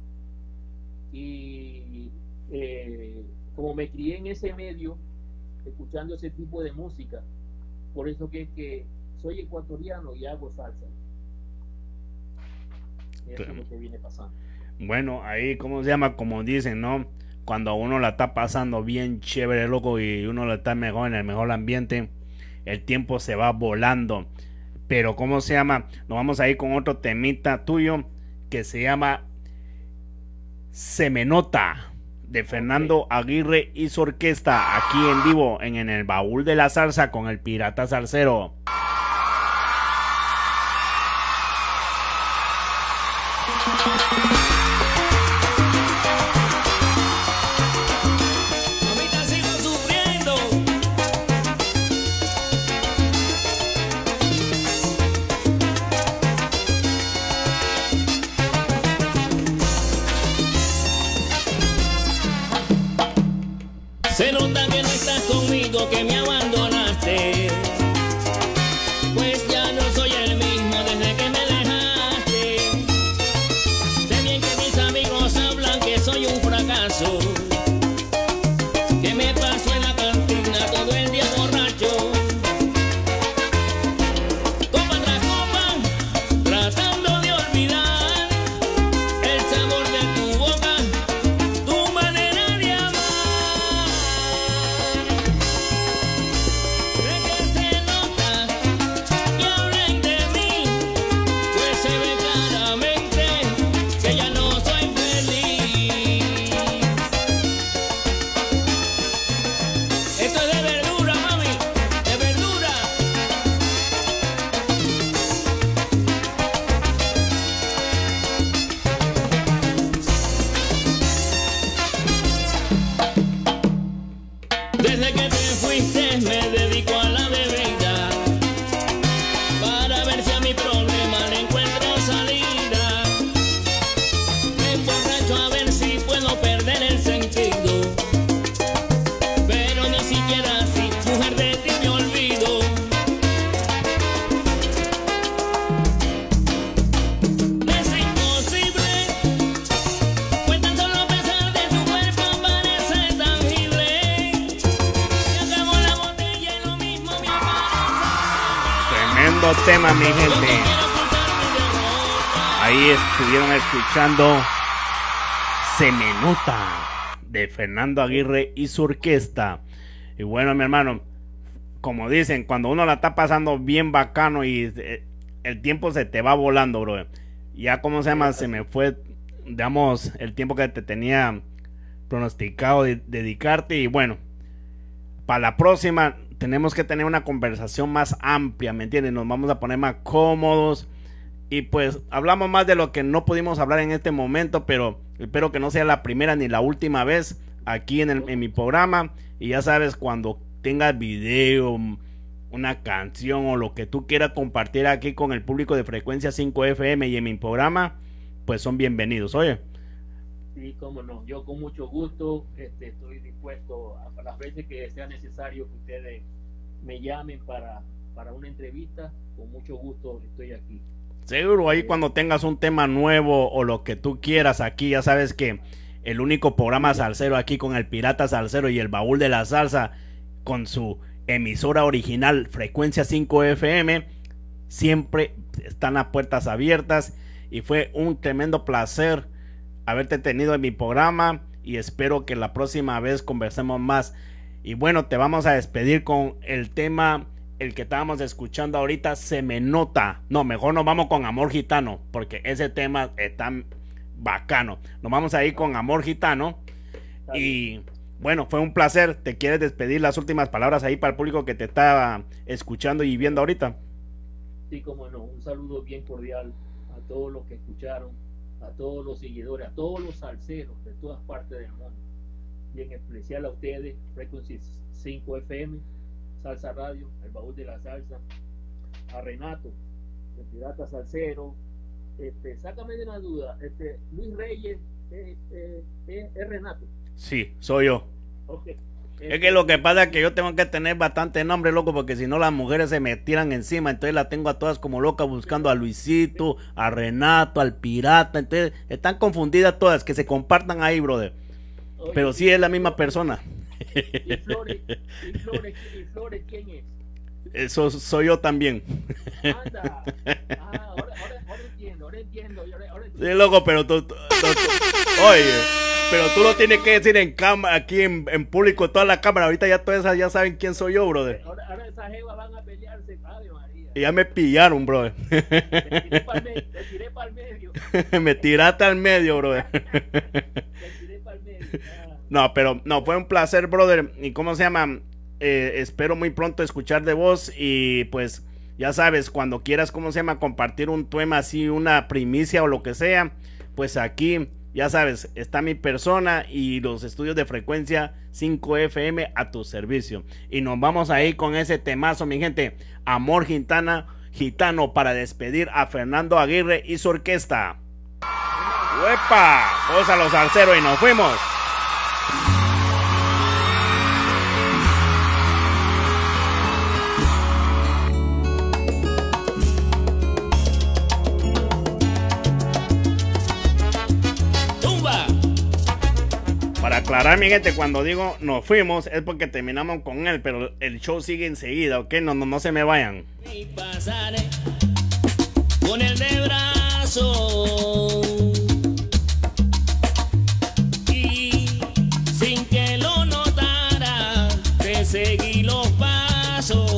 y como me crié en ese medio, escuchando ese tipo de música, por eso que soy ecuatoriano y hago salsa. Eso es lo que viene pasando. Bueno, ahí, ¿cómo se llama? Como dicen, ¿no? Cuando uno la está pasando bien chévere, loco, y uno la está mejor en el mejor ambiente, el tiempo se va volando. Pero, ¿cómo se llama? Nos vamos a ir con otro temita tuyo que se llama Se me nota, de Fernando Aguirre y su orquesta, aquí en vivo en el baúl de la salsa con el pirata salsero. Mamita, sigo sufriendo. Se nota que no estás conmigo, que me abandonaste. Pues ya no soy el mismo desde que me dejaste. Sé bien que mis amigos hablan que soy un fracaso, que me paso en la cantina todo el día borracho, copa tras copa, tratando de olvidar el sabor de tu boca, tu manera de amar. Sé que se nota que hablan de mí, pues se ve claramente que ya no soy feliz. Esto es de verdura, mami, de verdura. Desde que te fuiste me dedico a la bebida, para ver si a mi problema le encuentro salida. Me emborracho a ver si puedo perder el sentido, pero ni siquiera así, mujer, de ti me olvido. Me es imposible, pues tan solo pensar de tu cuerpo parece tangible. Se acabó la botella y lo mismo me aparece. Tremendo tema, mi No gente. quiero ocultar mi derrota. Ahí estuvieron escuchando Se me nota, de Fernando Aguirre y su orquesta. Y bueno, mi hermano, como dicen, cuando uno la está pasando bien bacano y el tiempo se te va volando, bro. Ya, ¿cómo se llama? Se me fue, digamos, el tiempo que te tenía pronosticado de dedicarte. Y bueno, para la próxima tenemos que tener una conversación más amplia, ¿me entiendes? Nos vamos a poner más cómodos y pues hablamos más de lo que no pudimos hablar en este momento, pero espero que no sea la primera ni la última vez aquí en mi programa. Y ya sabes, cuando tengas video, una canción o lo que tú quieras compartir aquí con el público de Frecuencia 5 FM y en mi programa, pues son bienvenidos. Oye, Sí, cómo no. Yo con mucho gusto estoy dispuesto a las veces que sea necesario que ustedes me llamen para una entrevista, con mucho gusto estoy aquí. Seguro, ahí cuando tengas un tema nuevo o lo que tú quieras aquí, ya sabes que el único programa salsero aquí con el Pirata Salsero y el Baúl de la Salsa, con su emisora original Frecuencia 5 FM, siempre están las puertas abiertas, y fue un tremendo placer haberte tenido en mi programa, y espero que la próxima vez conversemos más. Y bueno, te vamos a despedir con el tema, el que estábamos escuchando ahorita, Se Me Nota. No, mejor nos vamos con Amor Gitano, porque ese tema está bacano. Nos vamos a ir con Amor Gitano. Y bueno, fue un placer. ¿Te quieres despedir, las últimas palabras ahí para el público que te está escuchando y viendo ahorita? Sí, como no, un saludo bien cordial a todos los que escucharon, a todos los seguidores, a todos los salseros de todas partes del mundo, y en especial a ustedes, Frequency 5 FM, Salsa Radio, el Baúl de la Salsa, a Renato, el Pirata Salsero, sácame de una duda, Luis Reyes es Renato. Sí, soy yo. Okay. Es que lo que pasa es que yo tengo que tener bastante nombre, loco, porque si no las mujeres se me tiran encima. Entonces las tengo a todas como locas buscando a Luisito, a Renato, al Pirata. Entonces están confundidas todas, que se compartan ahí, brother. Oye, pero sí es la misma persona. ¿Y Flores quién es? Eso soy yo también. Anda. Ahora entiendo. Sí, loco, pero oye, pero tú lo tienes que decir en cámara, aquí en público, toda la cámara. Ahorita ya todas esas ya saben quién soy yo, brother. Ahora esas jevas van a pelearse, Ave María. Y ya me pillaron, brother. Te tiré para el medio. Me tiraste al medio, brother. Te tiré para el medio. No, pero no, fue un placer, brother. ¿Y cómo se llama? Espero muy pronto escuchar de vos. Y pues ya sabes, cuando quieras, cómo se llama, compartir un tema así, una primicia o lo que sea, pues aquí, ya sabes, está mi persona y los estudios de Frecuencia 5 FM a tu servicio. Y nos vamos a ir con ese temazo, mi gente, Amor Gitano, para despedir a Fernando Aguirre y su orquesta. ¡Uepa! Vos a los salseros y nos fuimos. Para aclarar, mi gente, cuando digo nos fuimos es porque terminamos con él, pero el show sigue enseguida, ¿ok? No se me vayan. Y pasaré con el de brazo y sin que lo notara te seguí los pasos.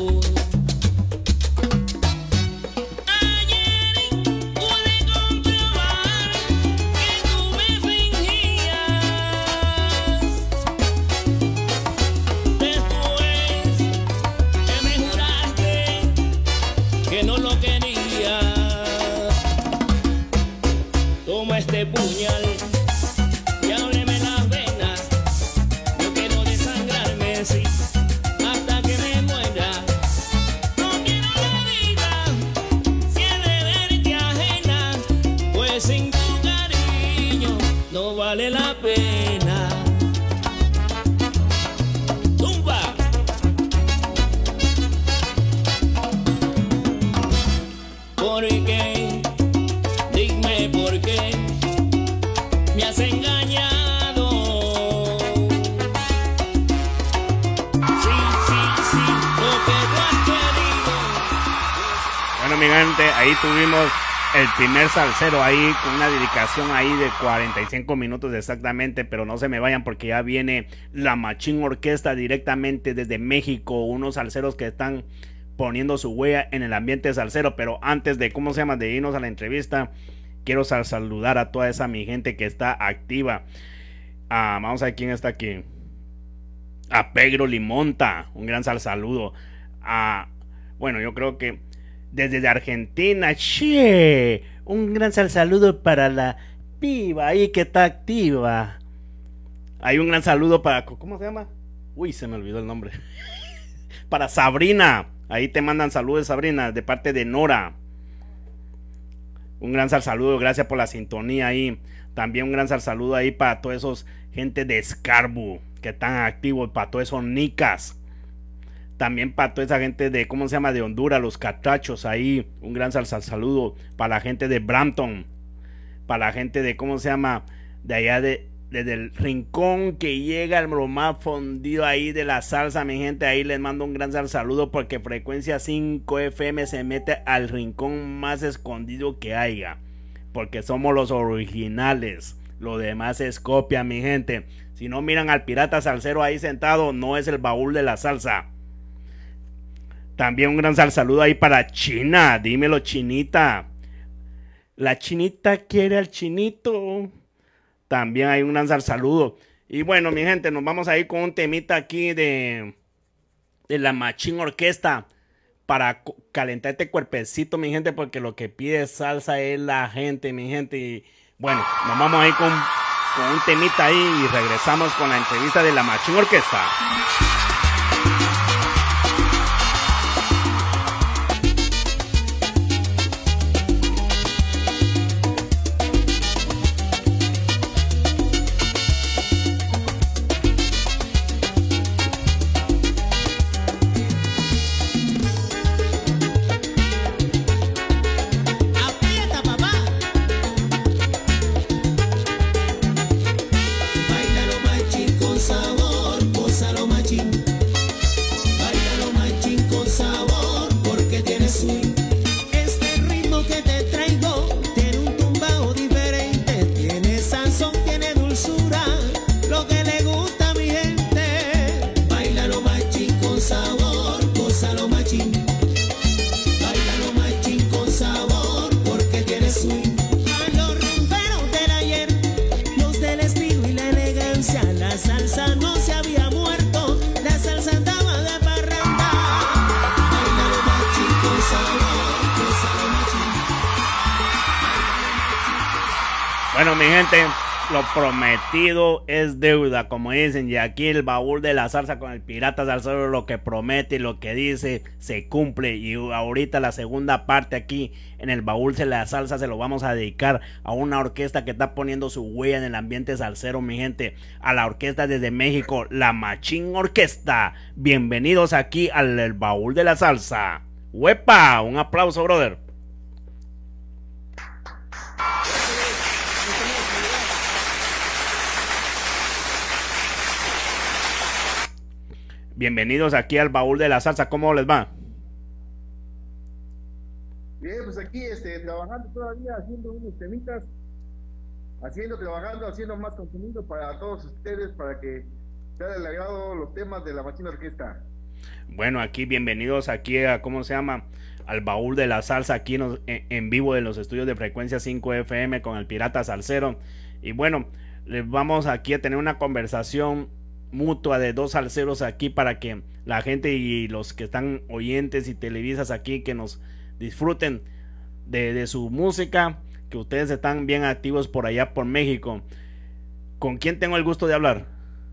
Este puñal y ábreme las venas, yo quiero desangrarme, sí, hasta que me muera. No quiero la vida si es de verte ajena, pues sin tu cariño no vale la pena. ¡Tumba! ¿Por qué? Dime por qué me has engañado. Sí, lo que tú has querido. Bueno, mi gente, ahí tuvimos el primer salsero ahí con una dedicación ahí de 45 minutos exactamente, pero no se me vayan porque ya viene la Machín Orquesta directamente desde México, unos salseros que están poniendo su huella en el ambiente salsero. Pero antes de, ¿cómo se llama?, de irnos a la entrevista, quiero saludar a toda esa mi gente que está activa. Vamos a ver quién está aquí. A Pedro Limonta, un gran saludo. Bueno, yo creo que desde Argentina, che, un gran saludo para la piba ahí que está activa. Hay un gran saludo para, ¿cómo se llama? Uy, se me olvidó el nombre. Para Sabrina, ahí te mandan saludos, Sabrina, de parte de Nora. Un gran saludo, gracias por la sintonía ahí. También un gran saludo ahí para todos esos gente de Scarbu que están activos, para todos esos nicas. También para toda esa gente de, ¿cómo se llama? De Honduras, los catrachos ahí. Un gran saludo para la gente de Brampton. Para la gente de, ¿cómo se llama? De allá desde el rincón que llega lo más fondido ahí de la salsa, mi gente. Ahí les mando un gran saludo porque Frecuencia 5 FM se mete al rincón más escondido que haya. Porque somos los originales. Lo demás es copia, mi gente. Si no miran al pirata salsero ahí sentado, no es el baúl de la salsa. También un gran saludo ahí para China. Dímelo, Chinita. La chinita quiere al chinito. También hay un gran saludo. Y bueno, mi gente, nos vamos a ir con un temita aquí de la Machín Orquesta. Para calentar este cuerpecito, mi gente, porque lo que pide salsa es la gente, mi gente. Y bueno, nos vamos a ir con un temita ahí y regresamos con la entrevista de la Machín Orquesta. Bueno, mi gente, lo prometido es deuda, como dicen, y aquí el baúl de la salsa con el pirata salsero, lo que promete y lo que dice se cumple. Y ahorita la segunda parte aquí en el baúl de la salsa se lo vamos a dedicar a una orquesta que está poniendo su huella en el ambiente salsero, mi gente, a la orquesta desde México, la Machín Orquesta. Bienvenidos aquí al baúl de la salsa. ¡Huepa! Un aplauso, brother. Bienvenidos aquí al baúl de la salsa. ¿Cómo les va? Bien, pues aquí trabajando todavía, haciendo unos temitas, haciendo más contenido para todos ustedes, para que sea del agrado los temas de la Machín Orquesta. Bueno, aquí bienvenidos aquí a, ¿cómo se llama? Al baúl de la salsa aquí en vivo de los estudios de Frecuencia 5 FM con el pirata salsero. Y bueno, les vamos aquí a tener una conversación mutua de dos salseros aquí para que la gente y los que están oyentes y televisas aquí que nos disfruten de su música, que ustedes están bien activos por allá por México. ¿Con quién tengo el gusto de hablar?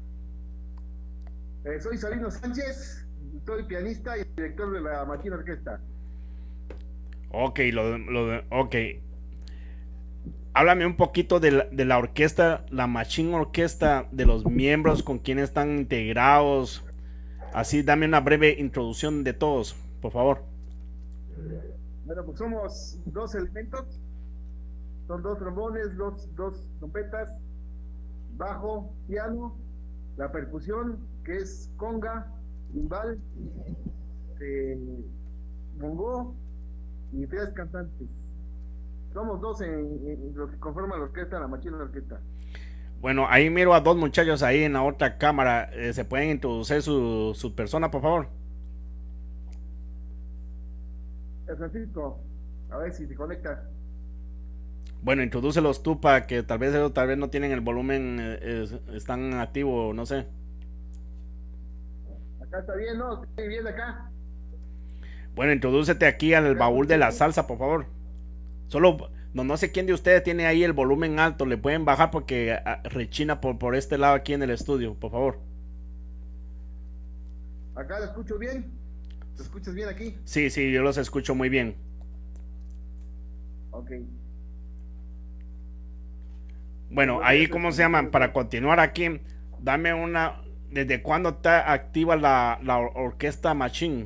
Soy Sabino Sánchez, soy pianista y director de la Machín Orquesta. Ok, ok. Háblame un poquito de la orquesta, la Machín Orquesta, de los miembros, con quienes están integrados. Así, dame una breve introducción de todos, por favor. Bueno, pues somos dos elementos. Son dos trombones, dos trompetas, bajo, piano, la percusión, que es conga, timbal, bongo y tres cantantes. Somos dos en lo que conforma la orquesta, la Machín Orquesta. Bueno, ahí miro a dos muchachos ahí en la otra cámara. ¿Se pueden introducir su persona, por favor? Francisco, a ver si se conecta. Bueno, introdúcelos tú para que tal vez ellos no tienen el volumen, están activos, no sé. Acá está bien, ¿no? Estoy bien acá. Bueno, introdúcete aquí al baúl de la salsa, por favor. Solo, no sé quién de ustedes tiene ahí el volumen alto, le pueden bajar porque rechina por este lado aquí en el estudio, por favor. Acá lo escucho bien. ¿Te escuchas bien aquí? Sí, yo los escucho muy bien. Ok. Bueno, ahí, ¿cómo se llaman? Para continuar aquí, dame ¿Desde cuándo está activa la orquesta Machín?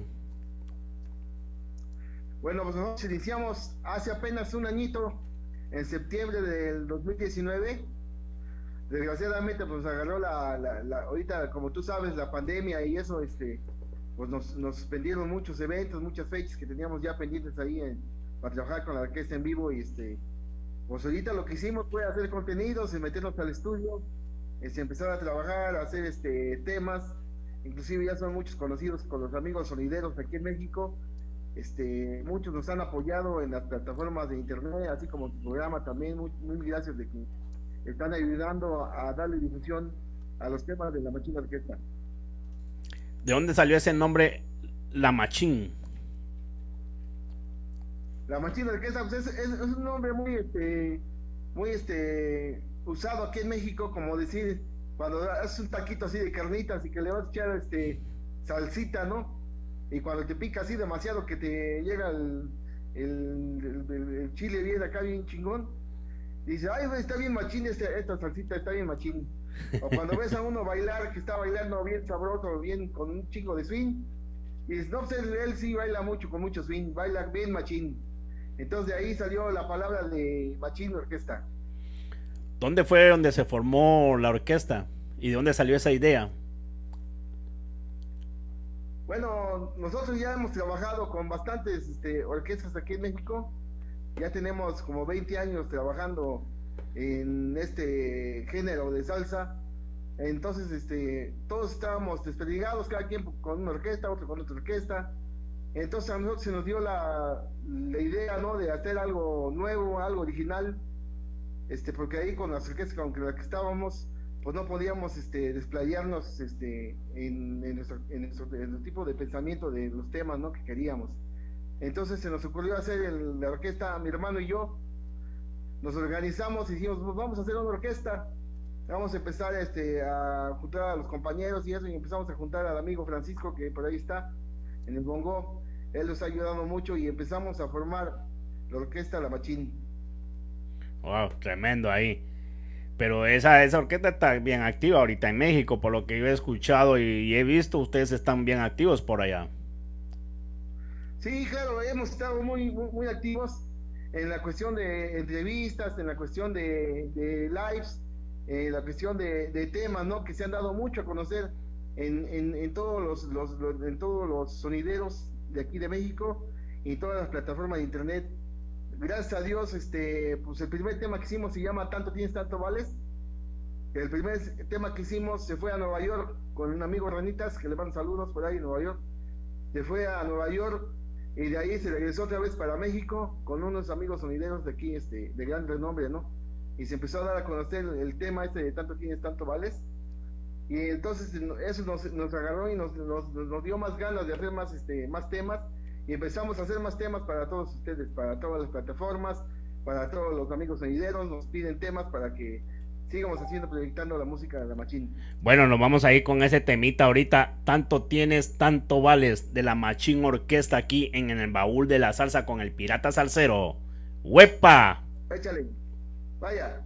Bueno, pues nosotros iniciamos hace apenas un añito, en septiembre del 2019. Desgraciadamente, pues agarró ahorita, como tú sabes, la pandemia y eso, pues nos suspendieron muchos eventos, muchas fechas que teníamos ya pendientes ahí para trabajar con la orquesta en vivo y pues ahorita lo que hicimos fue hacer contenidos, meternos al estudio, empezar a trabajar, a hacer temas, inclusive ya son muchos conocidos con los amigos sonideros aquí en México. Muchos nos han apoyado en las plataformas de internet, así como tu programa también, muy gracias de que están ayudando a darle difusión a los temas de la Machín Orquesta. ¿De dónde salió ese nombre, La Machín? La Machín Orquesta, pues es un nombre muy usado aquí en México, como decir, cuando haces un taquito así de carnitas y que le vas a echar salsita, ¿no? Y cuando te pica así demasiado que te llega el chile bien acá, bien chingón, dice, ay, está bien machín esta salsita, está bien machín. O cuando ves a uno bailar, que está bailando bien sabroso, bien con un chingo de swing, y dices, no, pues él sí baila mucho, con mucho swing, baila bien machín. Entonces de ahí salió la palabra de Machín Orquesta. ¿Dónde fue donde se formó la orquesta? ¿Y de dónde salió esa idea? Bueno, nosotros ya hemos trabajado con bastantes orquestas aquí en México. Ya tenemos como 20 años trabajando en este género de salsa. Entonces, todos estábamos desperdigados, cada quien con una orquesta, otro con otra orquesta. Entonces a nosotros se nos dio la idea, ¿no?, de hacer algo nuevo, algo original, porque ahí con las orquestas con las que estábamos, pues no podíamos desplayarnos en nuestro tipo de pensamiento de los temas, ¿no?, que queríamos. Entonces se nos ocurrió hacer la orquesta, mi hermano y yo, nos organizamos y dijimos, pues vamos a hacer una orquesta, vamos a empezar a juntar a los compañeros y eso, y empezamos a juntar al amigo Francisco, que por ahí está, en el bongo. Él nos ha ayudado mucho y empezamos a formar la orquesta La Machín. Wow, tremendo ahí. Pero esa orquesta está bien activa ahorita en México, por lo que yo he escuchado y he visto, ustedes están bien activos por allá. Sí, claro, hemos estado muy activos en la cuestión de entrevistas, en la cuestión de lives, en la cuestión de temas, ¿no?, que se han dado mucho a conocer en todos los sonideros de aquí de México y todas las plataformas de internet. Gracias a Dios, pues el primer tema que hicimos se llama Tanto Tienes, Tanto Vales. El primer tema que hicimos se fue a Nueva York con un amigo Ranitas, que le mando saludos por ahí en Nueva York. Se fue a Nueva York y de ahí se regresó otra vez para México con unos amigos sonideros de aquí, de gran renombre, ¿no? Y se empezó a dar a conocer el tema de Tanto Tienes, Tanto Vales. Y entonces eso nos agarró y nos dio más ganas de hacer más temas, y empezamos a hacer más temas para todos ustedes, para todas las plataformas, para todos los amigos sonideros. Nos piden temas para que sigamos proyectando la música de La Machín. Bueno, nos vamos a ir con ese temita ahorita, Tanto Tienes, Tanto Vales, de La Machín Orquesta, aquí en el baúl de la salsa con el pirata salsero. ¡Huepa! Échale, vaya.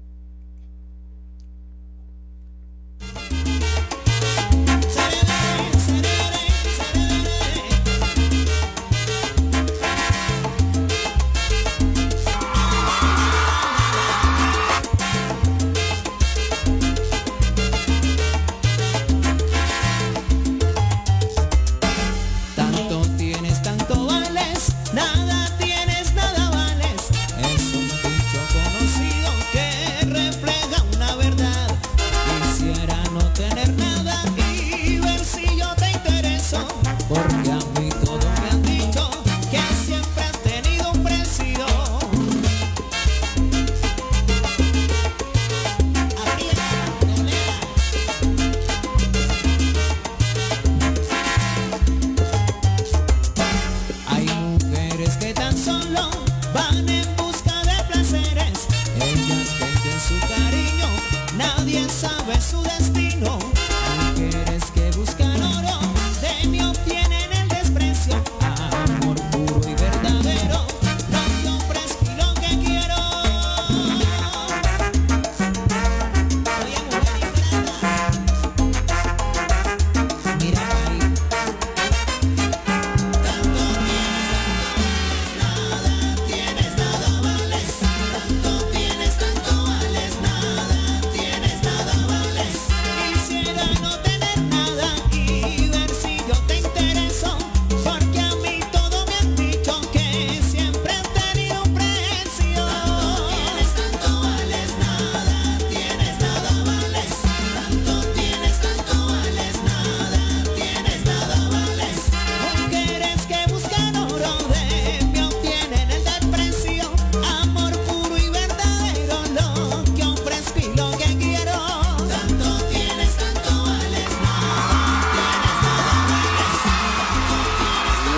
Tanto tienes, tanto vales, nada tienes, nada vales. Es un dicho conocido que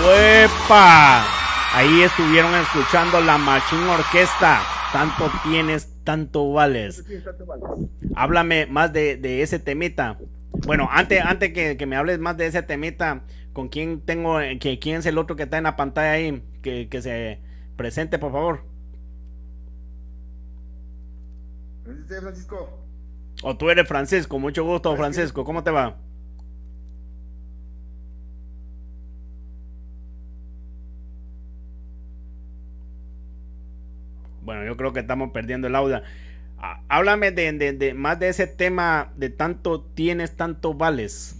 ¡Uepa! Ahí estuvieron escuchando la Machín Orquesta. Tanto tienes, tanto vales. Háblame más de ese temita. Bueno, antes que me hables más de ese temita, ¿con quién tengo? ¿Quién es el otro que está en la pantalla ahí? Que se presente, por favor. Francisco. O tú eres Francisco, mucho gusto, Francisco. ¿Cómo te va? Bueno, yo creo que estamos perdiendo el audio. Háblame de más de ese tema de tanto tienes, tanto vales.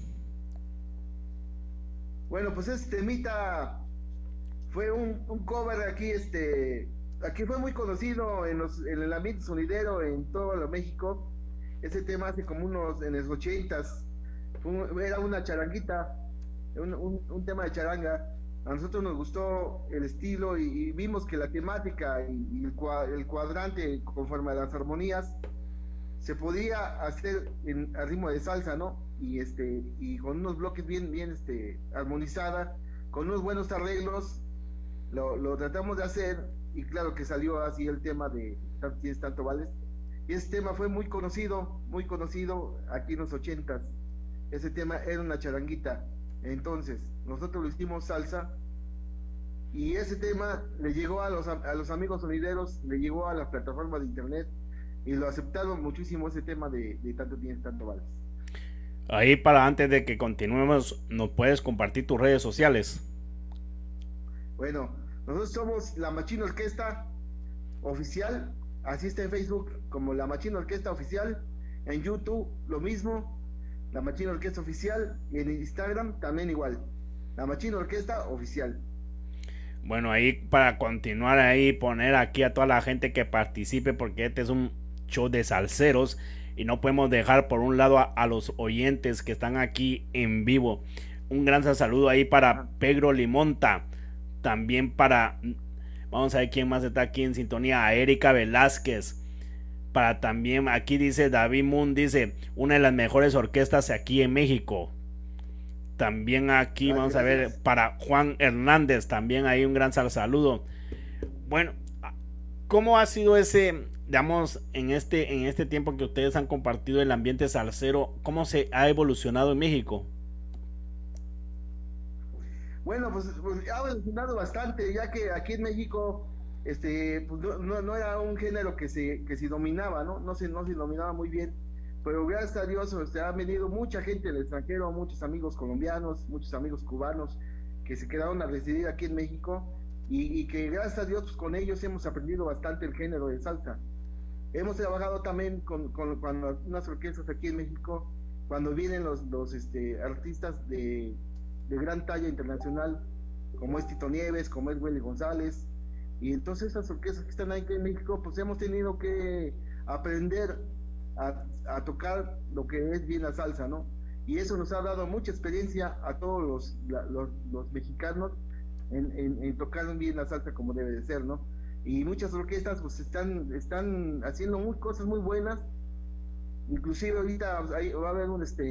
Bueno, pues este temita fue un cover aquí, aquí fue muy conocido en el ambiente sonidero en todo México. Ese tema hace como en los 80s, era una charanguita, un tema de charanga. A nosotros nos gustó el estilo y vimos que la temática y el cuadrante conforme a las armonías se podía hacer a ritmo de salsa, ¿no? Y con unos bloques bien armonizada, con unos buenos arreglos, lo tratamos de hacer, y claro que salió así el tema de Tienes tanto vales. Y ese tema fue muy conocido aquí en los 80s. Ese tema era una charanguita. Entonces, nosotros lo hicimos salsa, y ese tema le llegó a los amigos sonideros, le llegó a las plataformas de internet, y lo aceptaron muchísimo ese tema de Tanto Tienes, Tanto Vales. Ahí, para antes de que continuemos, ¿nos puedes compartir tus redes sociales? Bueno, nosotros somos la Machín Orquesta Oficial, así está en Facebook como la Machín Orquesta Oficial, en YouTube lo mismo, la Machín Orquesta Oficial, y en Instagram también igual, la Machín Orquesta Oficial. Bueno, ahí para continuar ahí, poner aquí a toda la gente que participe, porque este es un show de salseros y no podemos dejar por un lado a los oyentes que están aquí en vivo. Un gran saludo ahí para Pedro Limonta, también para, vamos a ver quién más está aquí en sintonía, a Erika Velázquez, para también, aquí dice David Moon, dice, una de las mejores orquestas aquí en México. También aquí vamos a ver para Juan Hernández, también hay un gran saludo. Bueno, ¿cómo ha sido ese, digamos, en este tiempo que ustedes han compartido el ambiente salsero, cómo se ha evolucionado en México? Bueno, pues ha evolucionado bastante, ya que aquí en México pues no era un género que se dominaba, no se dominaba muy bien, pero gracias a Dios ha venido mucha gente del extranjero, muchos amigos colombianos, muchos amigos cubanos que se quedaron a residir aquí en México, y que gracias a Dios pues, con ellos hemos aprendido bastante el género de salsa. Hemos trabajado también con unas orquestas aquí en México, cuando vienen los artistas de gran talla internacional, como es Tito Nieves, como es Willy González, y entonces esas orquestas que están aquí en México, pues hemos tenido que aprender a tocar lo que es bien la salsa, ¿no? Y eso nos ha dado mucha experiencia a todos los mexicanos en tocar bien la salsa como debe de ser, ¿no? Y muchas orquestas pues están haciendo cosas muy buenas. Inclusive ahorita va a haber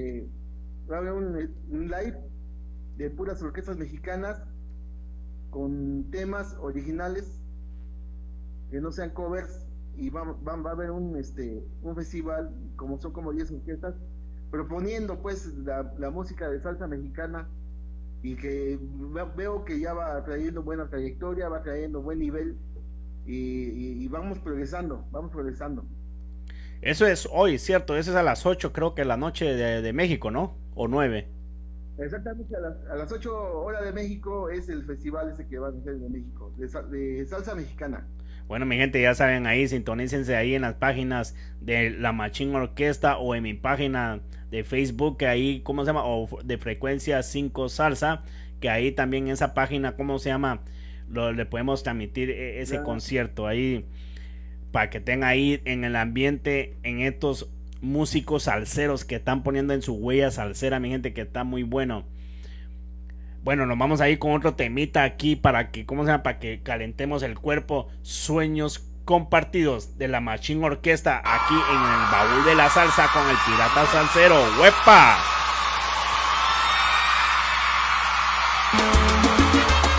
un live de puras orquestas mexicanas con temas originales que no sean covers, y va a haber un festival, son como 10 orquestas proponiendo pues la música de salsa mexicana, y que veo que ya va trayendo buena trayectoria, va trayendo buen nivel, y vamos progresando. Eso es hoy, ¿cierto? Eso es a las 8, creo que la noche de México, ¿no? O 9. Exactamente, a las 8 horas de México es el festival ese que va a hacer de México, de salsa mexicana. Bueno, mi gente, ya saben, ahí sintonícense ahí en las páginas de la Machín Orquesta, o en mi página de Facebook, que ahí, ¿cómo se llama? O de Frecuencia 5 Salsa, que ahí también en esa página, ¿cómo se llama? Le podemos transmitir ese concierto ahí, para que estén ahí en el ambiente, en estos músicos salseros que están poniendo en su huella salsera, mi gente, que está muy bueno. Bueno, nos vamos a ir con otro temita aquí para que, ¿cómo se llama? Para que calentemos el cuerpo. Sueños compartidos de la Machín Orquesta, aquí en el baúl de la salsa con el pirata salsero. ¡Huepa!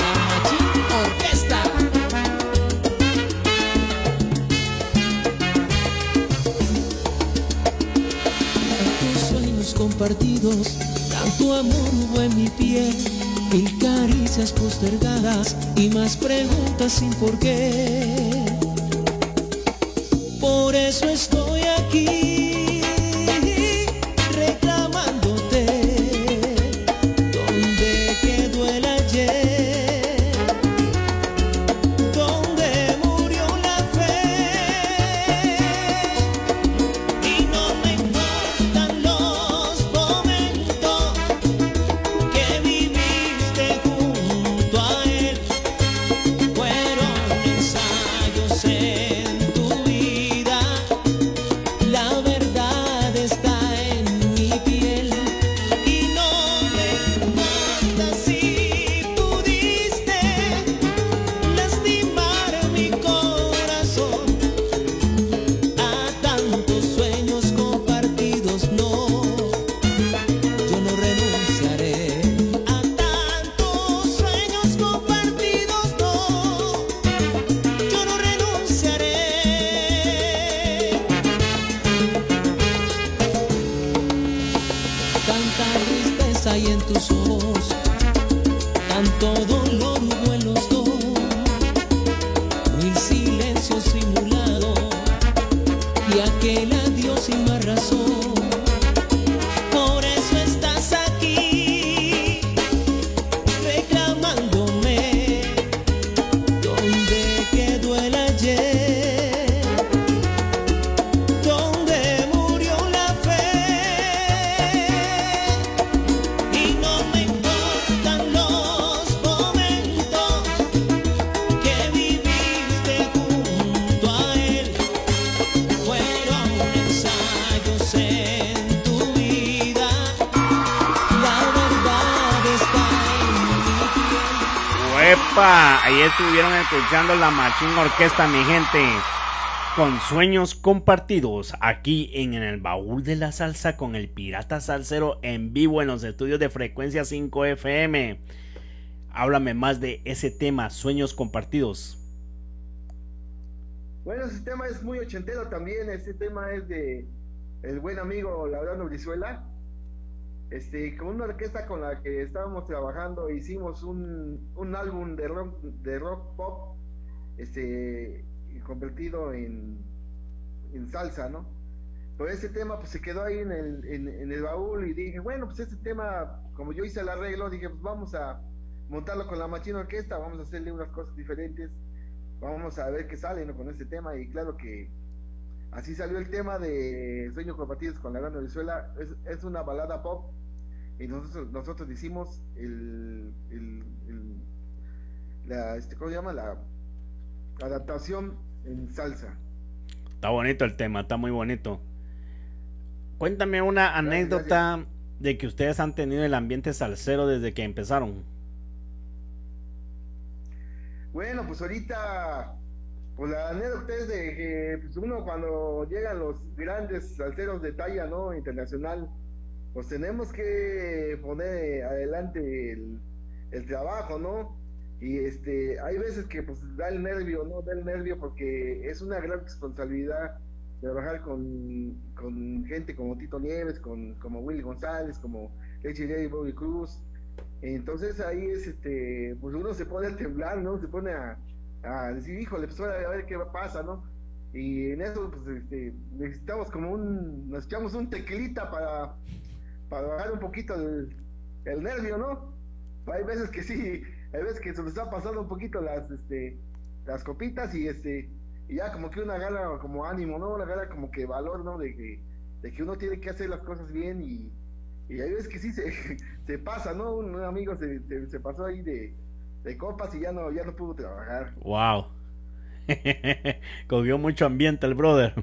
compartidos, tanto amor hubo en mi piel, mil caricias postergadas y más preguntas sin por qué. Por eso estoy aquí reclamándote. ¿Dónde quedó el ayer? ¿Dónde murió la fe? Y no me importan los momentos que viviste junto a él. Fueron ensayos en tu vida. La verdad está en mi piel. Y no me importa si pudiste lastimar mi corazón. A tantos sueños compartidos, no, yo no renunciaré. A tantos sueños compartidos, no, yo no renunciaré. Tanta tristeza hay en tus ojos, tanto dolor hubo en los dos, mil silencios simulados y aquel adiós sin más razón. Por eso estás aquí reclamándome. ¿Dónde quedó el ayer? ¿Dónde murió la fe? Y no me importan los momentos que viviste junto a él. Fueron ensayos en tu vida. La verdad está en mi piel. ¡Uepa! Ahí estuvieron escuchando la Machín Orquesta, mi gente, con Sueños Compartidos, aquí en el Baúl de la Salsa con el Pirata Salsero en vivo en los estudios de Frecuencia 5 FM. Háblame más de ese tema, Sueños Compartidos. Bueno, ese tema es muy ochentero también. Ese tema es de el buen amigo Laureano Brizuela. Con una orquesta con la que estábamos trabajando, hicimos un álbum de rock pop, convertido en salsa, ¿no? Pero ese tema pues se quedó ahí en el baúl, y dije, bueno, pues ese tema, como yo hice el arreglo, dije, pues vamos a montarlo con la Machín Orquesta, vamos a hacerle unas cosas diferentes, vamos a ver qué sale, ¿no?, con este tema. Y claro que así salió el tema de Sueños Compartidos con Laureano Brizuela. Es una balada pop, y nosotros hicimos ¿cómo se llama? La adaptación en salsa. Está bonito el tema, está muy bonito. Cuéntame una anécdota de que ustedes han tenido el ambiente salsero desde que empezaron. Bueno, pues ahorita, pues la anécdota es de que pues uno, cuando llegan los grandes salseros de talla, ¿no?, internacional, pues tenemos que poner adelante el trabajo, ¿no? Y hay veces que pues da el nervio, ¿no? Da el nervio porque es una gran responsabilidad trabajar con gente como Tito Nieves, como Willy González, como Leche y Bobby Cruz. Entonces ahí pues uno se pone a temblar, ¿no? Se pone a decir, híjole, pues ahora a ver qué pasa, ¿no? Y en eso pues necesitamos nos echamos un tequilita para bajar un poquito el nervio, ¿no? Hay veces que sí, hay veces que se nos está pasando un poquito las copitas, y ya como que una gana como ánimo, ¿no? Una gana como que valor, ¿no? De que uno tiene que hacer las cosas bien, y hay veces que sí se pasa, ¿no? Un amigo se pasó ahí de copas y ya no pudo trabajar. Wow. Cogió mucho ambiente el brother.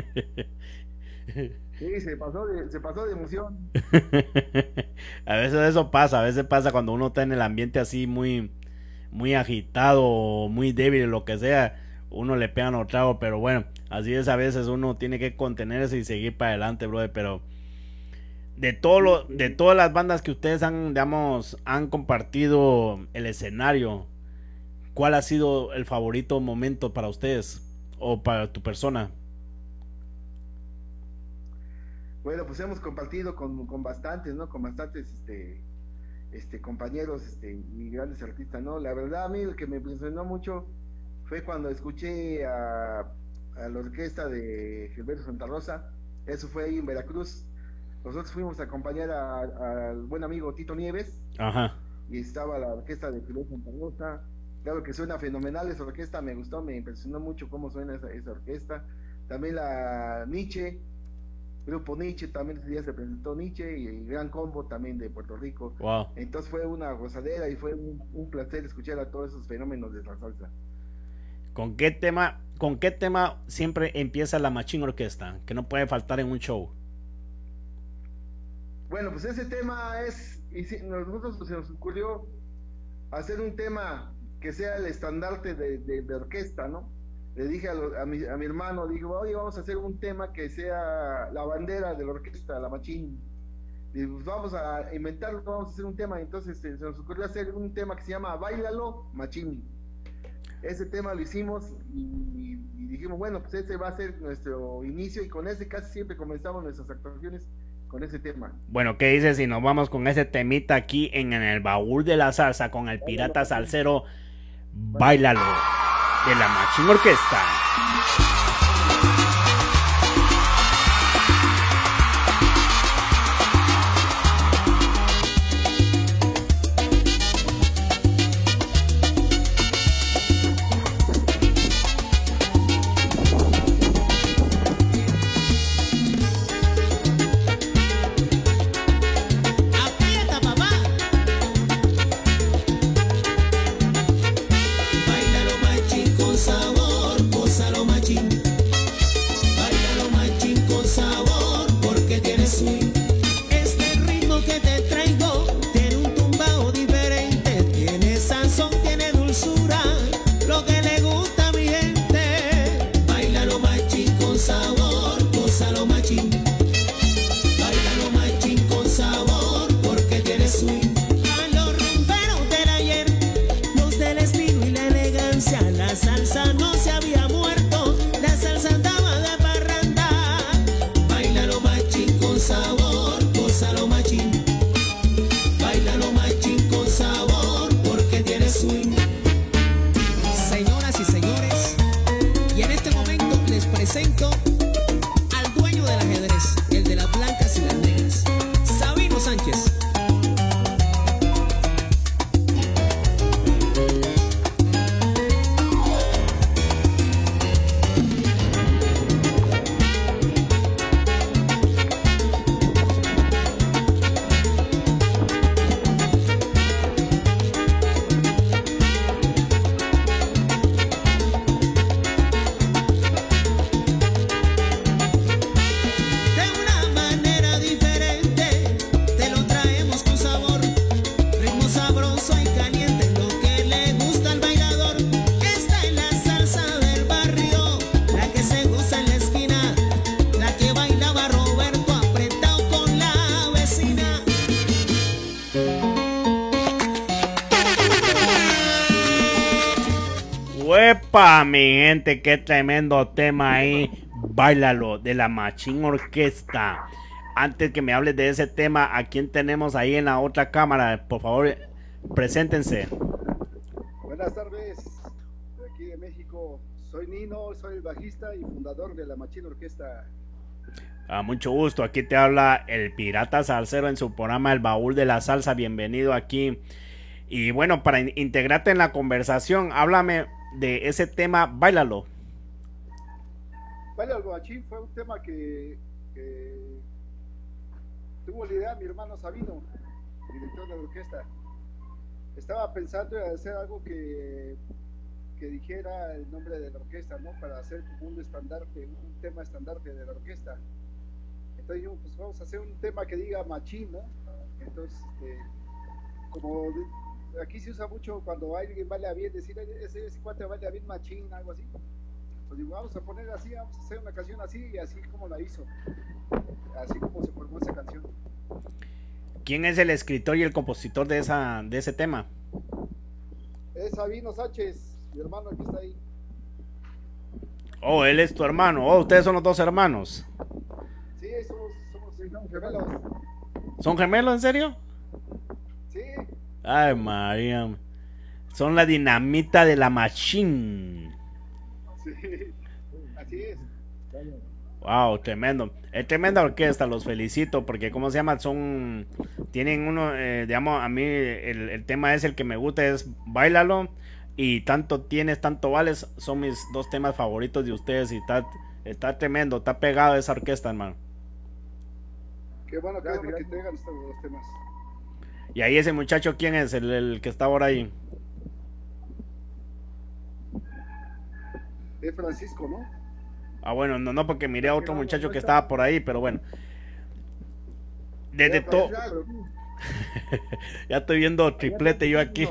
Sí, se pasó de emoción. A veces eso pasa, a veces pasa cuando uno está en el ambiente así muy, muy agitado, muy débil, lo que sea, uno le pega un trago, pero bueno, así es, a veces uno tiene que contenerse y seguir para adelante, brother. Pero de todas las bandas que ustedes han compartido el escenario, ¿cuál ha sido el favorito momento para ustedes o para tu persona? Bueno, pues hemos compartido con bastantes, ¿no? Con bastantes, compañeros, y grandes artistas, ¿no? La verdad, a mí el que me impresionó mucho fue cuando escuché a la orquesta de Gilberto Santa Rosa. Eso fue ahí en Veracruz. Nosotros fuimos a acompañar al buen amigo Tito Nieves, Ajá. y estaba la orquesta de Gilberto Santa Rosa. Claro que suena fenomenal esa orquesta, me gustó, me impresionó mucho cómo suena esa orquesta. También la Nietzsche, Grupo Nietzsche, también ese día se presentó Nietzsche, y el Gran Combo también de Puerto Rico. Wow. Entonces fue una gozadera y fue un placer escuchar a todos esos fenómenos de la salsa. ¿Con qué tema siempre empieza la Machín Orquesta? Que no puede faltar en un show. Bueno, pues ese tema y si, nosotros se nos ocurrió hacer un tema que sea el estandarte de orquesta, ¿no? Le dije a mi hermano, digo, oye, vamos a hacer un tema que sea la bandera de la orquesta, la Machín. Y pues vamos a inventarlo, vamos a hacer un tema. Entonces se nos ocurrió hacer un tema que se llama Báilalo, Machín. Ese tema lo hicimos y dijimos, bueno, pues ese va a ser nuestro inicio, y con ese casi siempre comenzamos nuestras actuaciones con ese tema. Bueno, ¿qué dices si nos vamos con ese temita aquí en el baúl de la salsa con el pirata salsero? Báilalo, de la Machín Orquesta. Aprieta, papá. Báilalo machín con sabor, gózalo machín. Báilalo machín con sabor, porque tiene swing. Este ritmo que te traigo tiene un tumbao diferente, tiene sazón, tiene dulzura, lo que le gusta a mi gente. Báilalo machín con sabor, gózalo machín. Báilalo machín con sabor, porque tiene swing. A los rumberos del ayer, los del estilo y la elegancia, la salsa no se había muerto, la salsa andaba de parranda. Báilalo machín con sabor, gózalo machín. Báilalo machín con sabor, porque tiene swing. Señoras y señores, y en este momento les presento al dueño del ajedrez, el de las blancas y las negras, Sabino Sánchez. De una manera diferente, te lo traemos con sabor, ritmo sabroso y caliente, lo que le gusta al bailador. Esta es la salsa del barrio, la que se goza en la esquina, la que bailaba Roberto apretado con la vecina. ¡Uepa, mi gente! ¡Qué tremendo tema ahí! Báilalo, de la Machín Orquesta. Antes que me hables de ese tema, ¿a quién tenemos ahí en la otra cámara? Por favor, preséntense. Buenas tardes, de aquí de México. Soy Nino, soy el bajista y fundador de la Machín Orquesta. Mucho gusto, aquí te habla el pirata salsero en su programa El Baúl de la Salsa. Bienvenido aquí. Y bueno, para integrarte en la conversación, háblame de ese tema, Báilalo. Baila al Machín fue un tema que tuvo la idea mi hermano Sabino, director de la orquesta. Estaba pensando en hacer algo que dijera el nombre de la orquesta, ¿no? Para hacer como un estandarte, un tema estandarte de la orquesta. Entonces yo, pues vamos a hacer un tema que diga Machín, ¿no? Entonces, como aquí se usa mucho cuando alguien baila bien, decir ese cuate baila bien Machín, algo así. Pues digo, vamos a poner así, vamos a hacer una canción así, y así como la hizo, así como se formó esa canción. ¿Quién es el escritor y el compositor de ese tema? Es Sabino Sánchez, mi hermano que está ahí. Oh, él es tu hermano. Oh, ustedes son los dos hermanos. Sí, somos somos gemelos. ¿Son gemelos, en serio? Sí, Ay, María. Son la dinamita de la machine. sí, así es. Wow, tremendo. Es tremenda orquesta, los felicito porque, ¿cómo se llama? Tienen uno, digamos, a mí el tema es el que me gusta, es Báilalo y Tanto Tienes, Tanto Vales, son mis dos temas favoritos de ustedes y está tremendo, está pegado esa orquesta, hermano. Qué bueno que tengan estos dos temas. Y ahí ese muchacho, ¿quién es? El que está ahora ahí. Es Francisco, ¿no? Ah, bueno, no, porque miré a otro muchacho que estaba por ahí, pero bueno. Desde todo. Ya estoy viendo triplete yo aquí.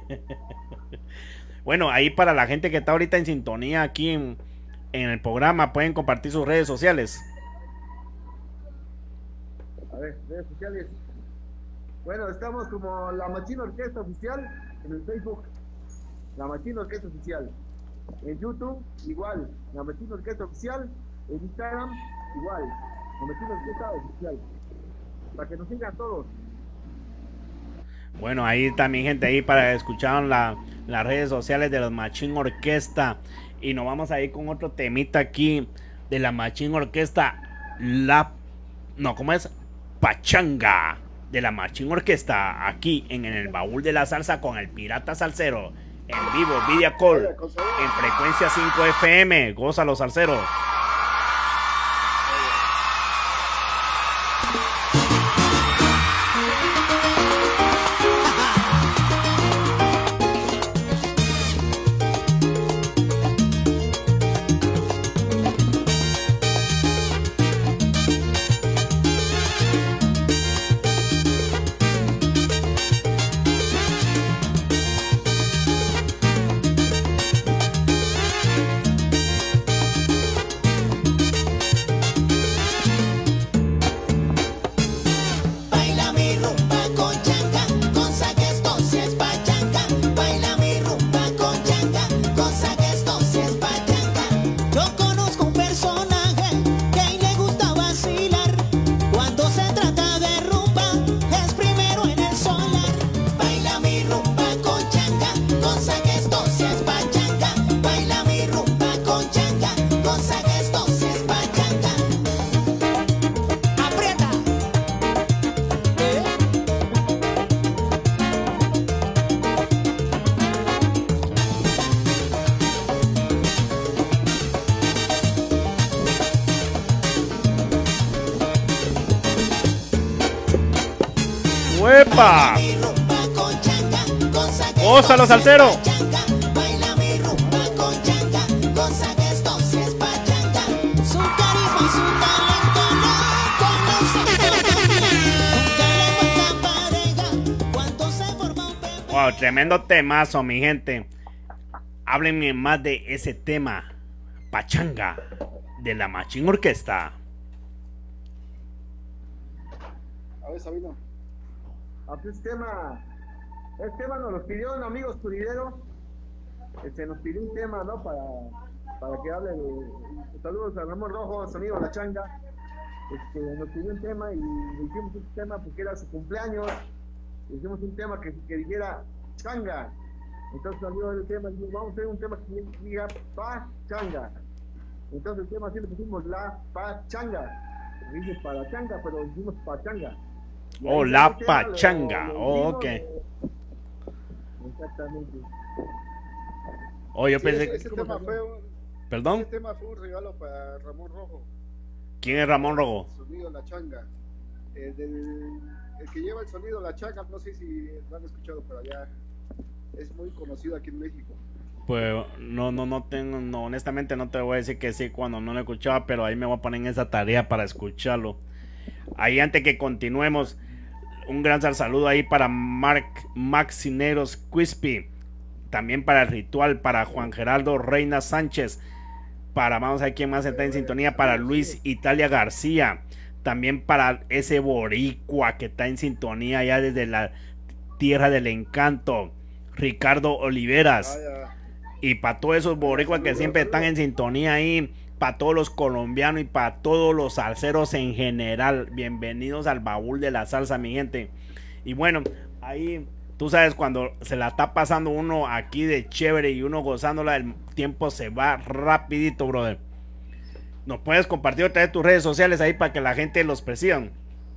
Bueno, ahí para la gente que está ahorita en sintonía aquí en el programa, pueden compartir sus redes sociales. A ver, redes sociales. Bueno, estamos como La Machine Orquesta Oficial en el Facebook. La Machine Orquesta Oficial. En YouTube, igual. La Machine Orquesta Oficial. En Instagram, igual. La Machine Orquesta Oficial. Para que nos sigan todos. Bueno, ahí está mi gente ahí para escuchar las redes sociales de la Machine Orquesta. Y nos vamos a ir con otro temita aquí de la Machine Orquesta. ¿Cómo es? Pachanga de la Machine Orquesta. Aquí en el baúl de la salsa con el pirata salsero. En vivo, Video Call. En frecuencia 5 FM. Gózalo, salsero. ¡Uepa! ¡Gózalo, salsero! Wow, tremendo temazo, mi gente. Háblenme más de ese tema, Pachanga, de la Machine Orquesta. A ver, Sabino. Este tema nos lo pidió un amigo Escudero. Nos pidió un tema, ¿no? Para que hable saludos a Ramón Rojo, su amigo La Changa. Nos pidió un tema y le hicimos un tema porque era su cumpleaños. Le hicimos un tema que dijera Changa. Entonces salió el tema y dijimos, vamos a hacer un tema que diga Pachanga. Entonces el tema así le pusimos La Pachanga. Dice para changa, pero dijimos Pachanga. Oh, La Pachanga. Oh, ok. Exactamente. Oh, yo pensé ese tema fue ¿Perdón? Ese tema fue un regalo para Ramón Rojo. ¿Quién es Ramón Rojo? Sonido La Changa. El que lleva el sonido La Changa, no sé si lo han escuchado por allá. Es muy conocido aquí en México. Pues no tengo, honestamente no te voy a decir que sí cuando no lo escuchaba, pero ahí me voy a poner en esa tarea para escucharlo. Ahí antes que continuemos, un gran saludo ahí para Maxineros Quispy, también para el Ritual, para Juan Geraldo Reina Sánchez, vamos a ver quién más está en sintonía, para Luis Italia García, también para ese boricua que está en sintonía ya desde la Tierra del Encanto, Ricardo Oliveras. Y para todos esos boricuas que siempre están en sintonía ahí, para todos los colombianos y para todos los salseros en general. Bienvenidos al baúl de la salsa, mi gente. Y bueno, ahí tú sabes, cuando se la está pasando uno aquí de chévere y uno gozándola, el tiempo se va rapidito, brother. ¿Nos puedes compartir otra vez tus redes sociales ahí para que la gente los persigan?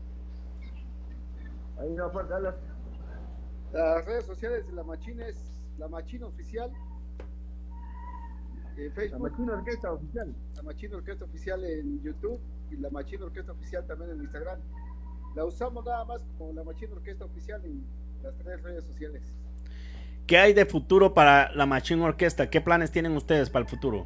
Ahí no falta las redes sociales de La Machín es La Machín Oficial. Facebook. La Machín Orquesta Oficial. La Machín Orquesta Oficial en YouTube y La Machín Orquesta Oficial también en Instagram. La usamos nada más como La Machín Orquesta Oficial en las 3 redes sociales. ¿Qué hay de futuro para La Machín Orquesta? ¿Qué planes tienen ustedes para el futuro?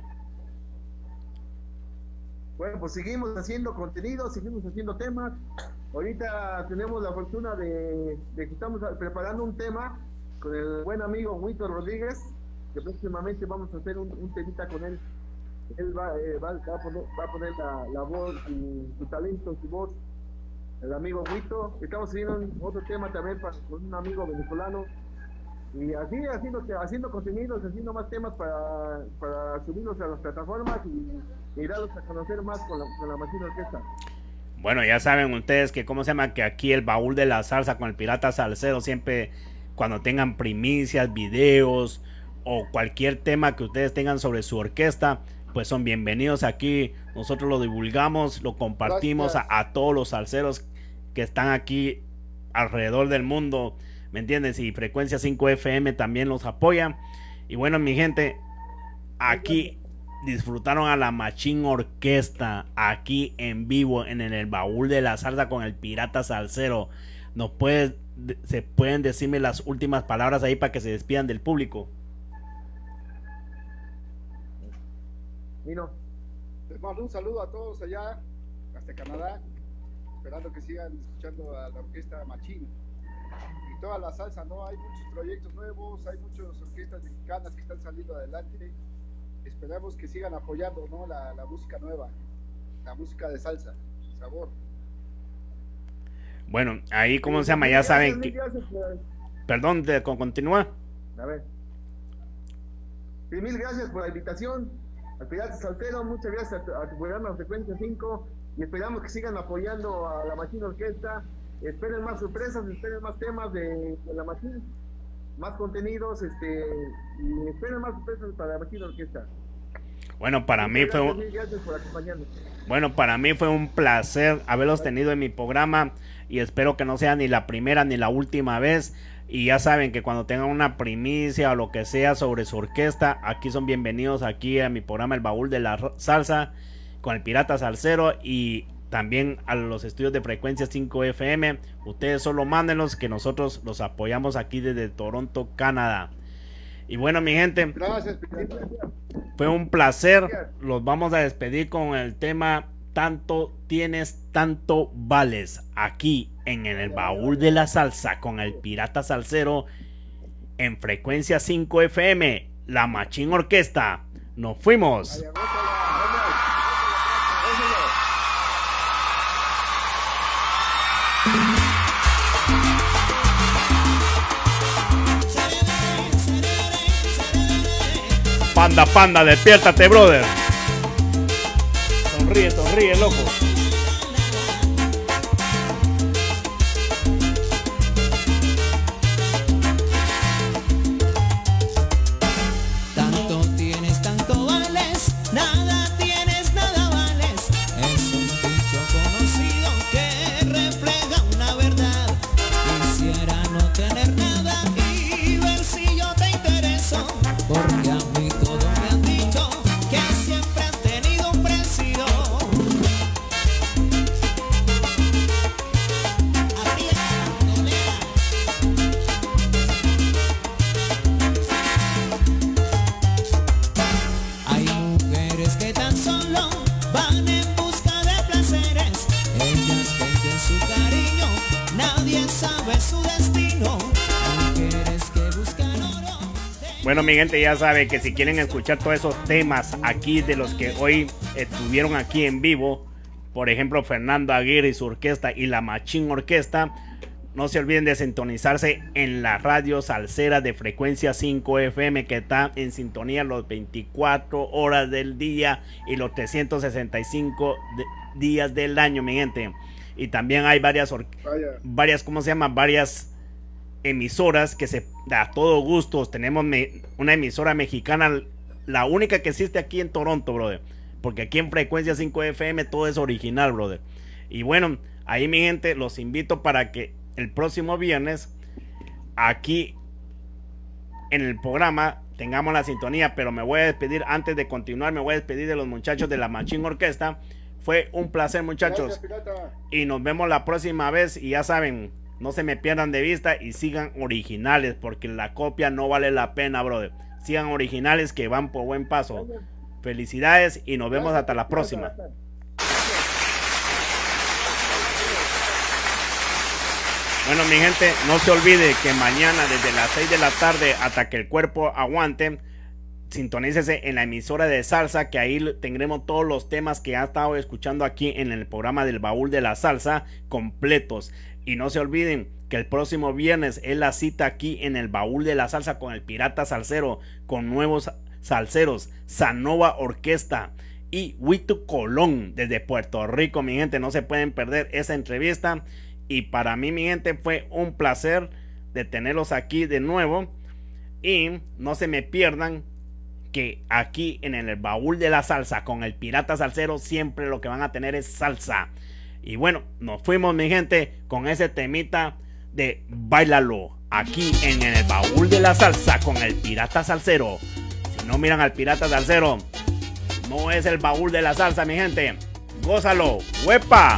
Bueno, pues seguimos haciendo contenido, seguimos haciendo temas. Ahorita tenemos la fortuna de que estamos preparando un tema con el buen amigo Huito Rodríguez, que próximamente vamos a hacer un temita con él. Él va a poner la voz y su talento, su voz, el amigo Huito. Estamos haciendo otro tema también con un amigo venezolano. Y así haciendo contenidos, haciendo más temas para subirlos a las plataformas y darlos a conocer más con la Machín Orquesta. Bueno, ya saben ustedes que que aquí el baúl de la salsa con el Pirata Salsero, siempre cuando tengan primicias, videos o cualquier tema que ustedes tengan sobre su orquesta, pues son bienvenidos aquí. Nosotros lo divulgamos, lo compartimos a todos los salseros que están aquí alrededor del mundo, ¿me entiendes? Y Frecuencia 5 FM también los apoya. Y bueno, mi gente, aquí disfrutaron a la Machín Orquesta aquí en vivo en el baúl de la salsa con el Pirata Salsero. ¿Se pueden decirme las últimas palabras ahí para que se despidan del público? Mino. Les mando un saludo a todos allá, hasta Canadá, esperando que sigan escuchando a la orquesta Machín y toda la salsa, ¿no? Hay muchos proyectos nuevos, hay muchas orquestas mexicanas que están saliendo adelante. Esperamos que sigan apoyando, ¿no? La música nueva, la música de salsa, sabor. Bueno, ahí, ¿cómo se llama? Ya saben que... Perdón, continúa. A ver. Sí, mil gracias por la invitación al Pirata Salsero. Muchas gracias a tu programa Frecuencia 5 y esperamos que sigan apoyando a la Machín Orquesta. Esperen más sorpresas, esperen más temas de la Machín, más contenidos, y esperen más sorpresas para la Machín Orquesta. Bueno, para mí fue gracias por acompañarnos. Bueno, para mí fue un placer haberlos tenido en mi programa y espero que no sea ni la primera ni la última vez. Y ya saben que cuando tengan una primicia o lo que sea sobre su orquesta, aquí son bienvenidos aquí a mi programa El Baúl de la Salsa con el Pirata Salsero y también a los estudios de Frecuencia 5 FM. Ustedes solo mándenlos que nosotros los apoyamos aquí desde Toronto, Canadá. Y bueno, mi gente, Gracias. fue un placer. Los vamos a despedir con el tema Tanto Tienes, Tanto Vales, aquí en el Baúl de la Salsa con el Pirata Salsero en Frecuencia 5 FM, la Machín Orquesta. Nos fuimos. Panda, panda, despiértate, brother. Sonríe, sonríe, loco. Tanto tienes, tanto vales, nada tienes, nada vales. Es un dicho conocido que refleja una verdad. Quisiera no tener nada y ver si yo te intereso, porque a mí todo me han dicho que siempre has tenido un precio. Hay mujeres que tan solo van en busca de placeres. Ellas venden su cariño, nadie sabe su destino. Mujeres que buscan oro. Bueno, mi gente, ya sabe que si quieren escuchar todos esos temas aquí de los que hoy estuvieron aquí en vivo, por ejemplo, Fernando Aguirre y su orquesta y la Machín Orquesta, no se olviden de sintonizarse en la radio salsera de frecuencia 5 FM, que está en sintonía los 24 horas del día y los 365 días del año, mi gente. Y también hay varias, ¿cómo se llama? Varias emisoras que se da todo gusto. Tenemos una emisora mexicana, la única que existe aquí en Toronto, brother. Porque aquí en frecuencia 5 FM todo es original, brother. Y bueno, ahí, mi gente, los invito para que el próximo viernes aquí en el programa tengamos la sintonía. Pero me voy a despedir, antes de continuar, me voy a despedir de los muchachos de la Machín Orquesta. Fue un placer, muchachos. Y nos vemos la próxima vez. Y ya saben, no se me pierdan de vista y sigan originales, porque la copia no vale la pena, brother. Sigan originales, que van por buen paso. Felicidades y nos vemos hasta la próxima. Bueno, mi gente, no se olvide que mañana desde las 6 de la tarde hasta que el cuerpo aguante, sintonícese en la emisora de salsa, que ahí tendremos todos los temas que ha estado escuchando aquí en el programa del Baúl de la Salsa completos. Y no se olviden que el próximo viernes es la cita aquí en el Baúl de la Salsa con el Pirata Salsero, con nuevos salseros, Sanova Orquesta y Huito Colón desde Puerto Rico, mi gente. No se pueden perder esa entrevista. Y para mí, mi gente, fue un placer de tenerlos aquí de nuevo. Y no se me pierdan que aquí en el Baúl de la Salsa con el Pirata Salsero siempre lo que van a tener es salsa. Y bueno, nos fuimos, mi gente, con ese temita de Báilalo aquí en el Baúl de la Salsa con el Pirata Salsero. Si no miran al Pirata Salsero, no es el Baúl de la Salsa, mi gente. Gózalo, ¡huepa!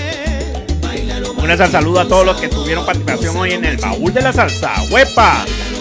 Un saludo a todos los que tuvieron participación hoy en el Baúl de la Salsa. ¡Huepa!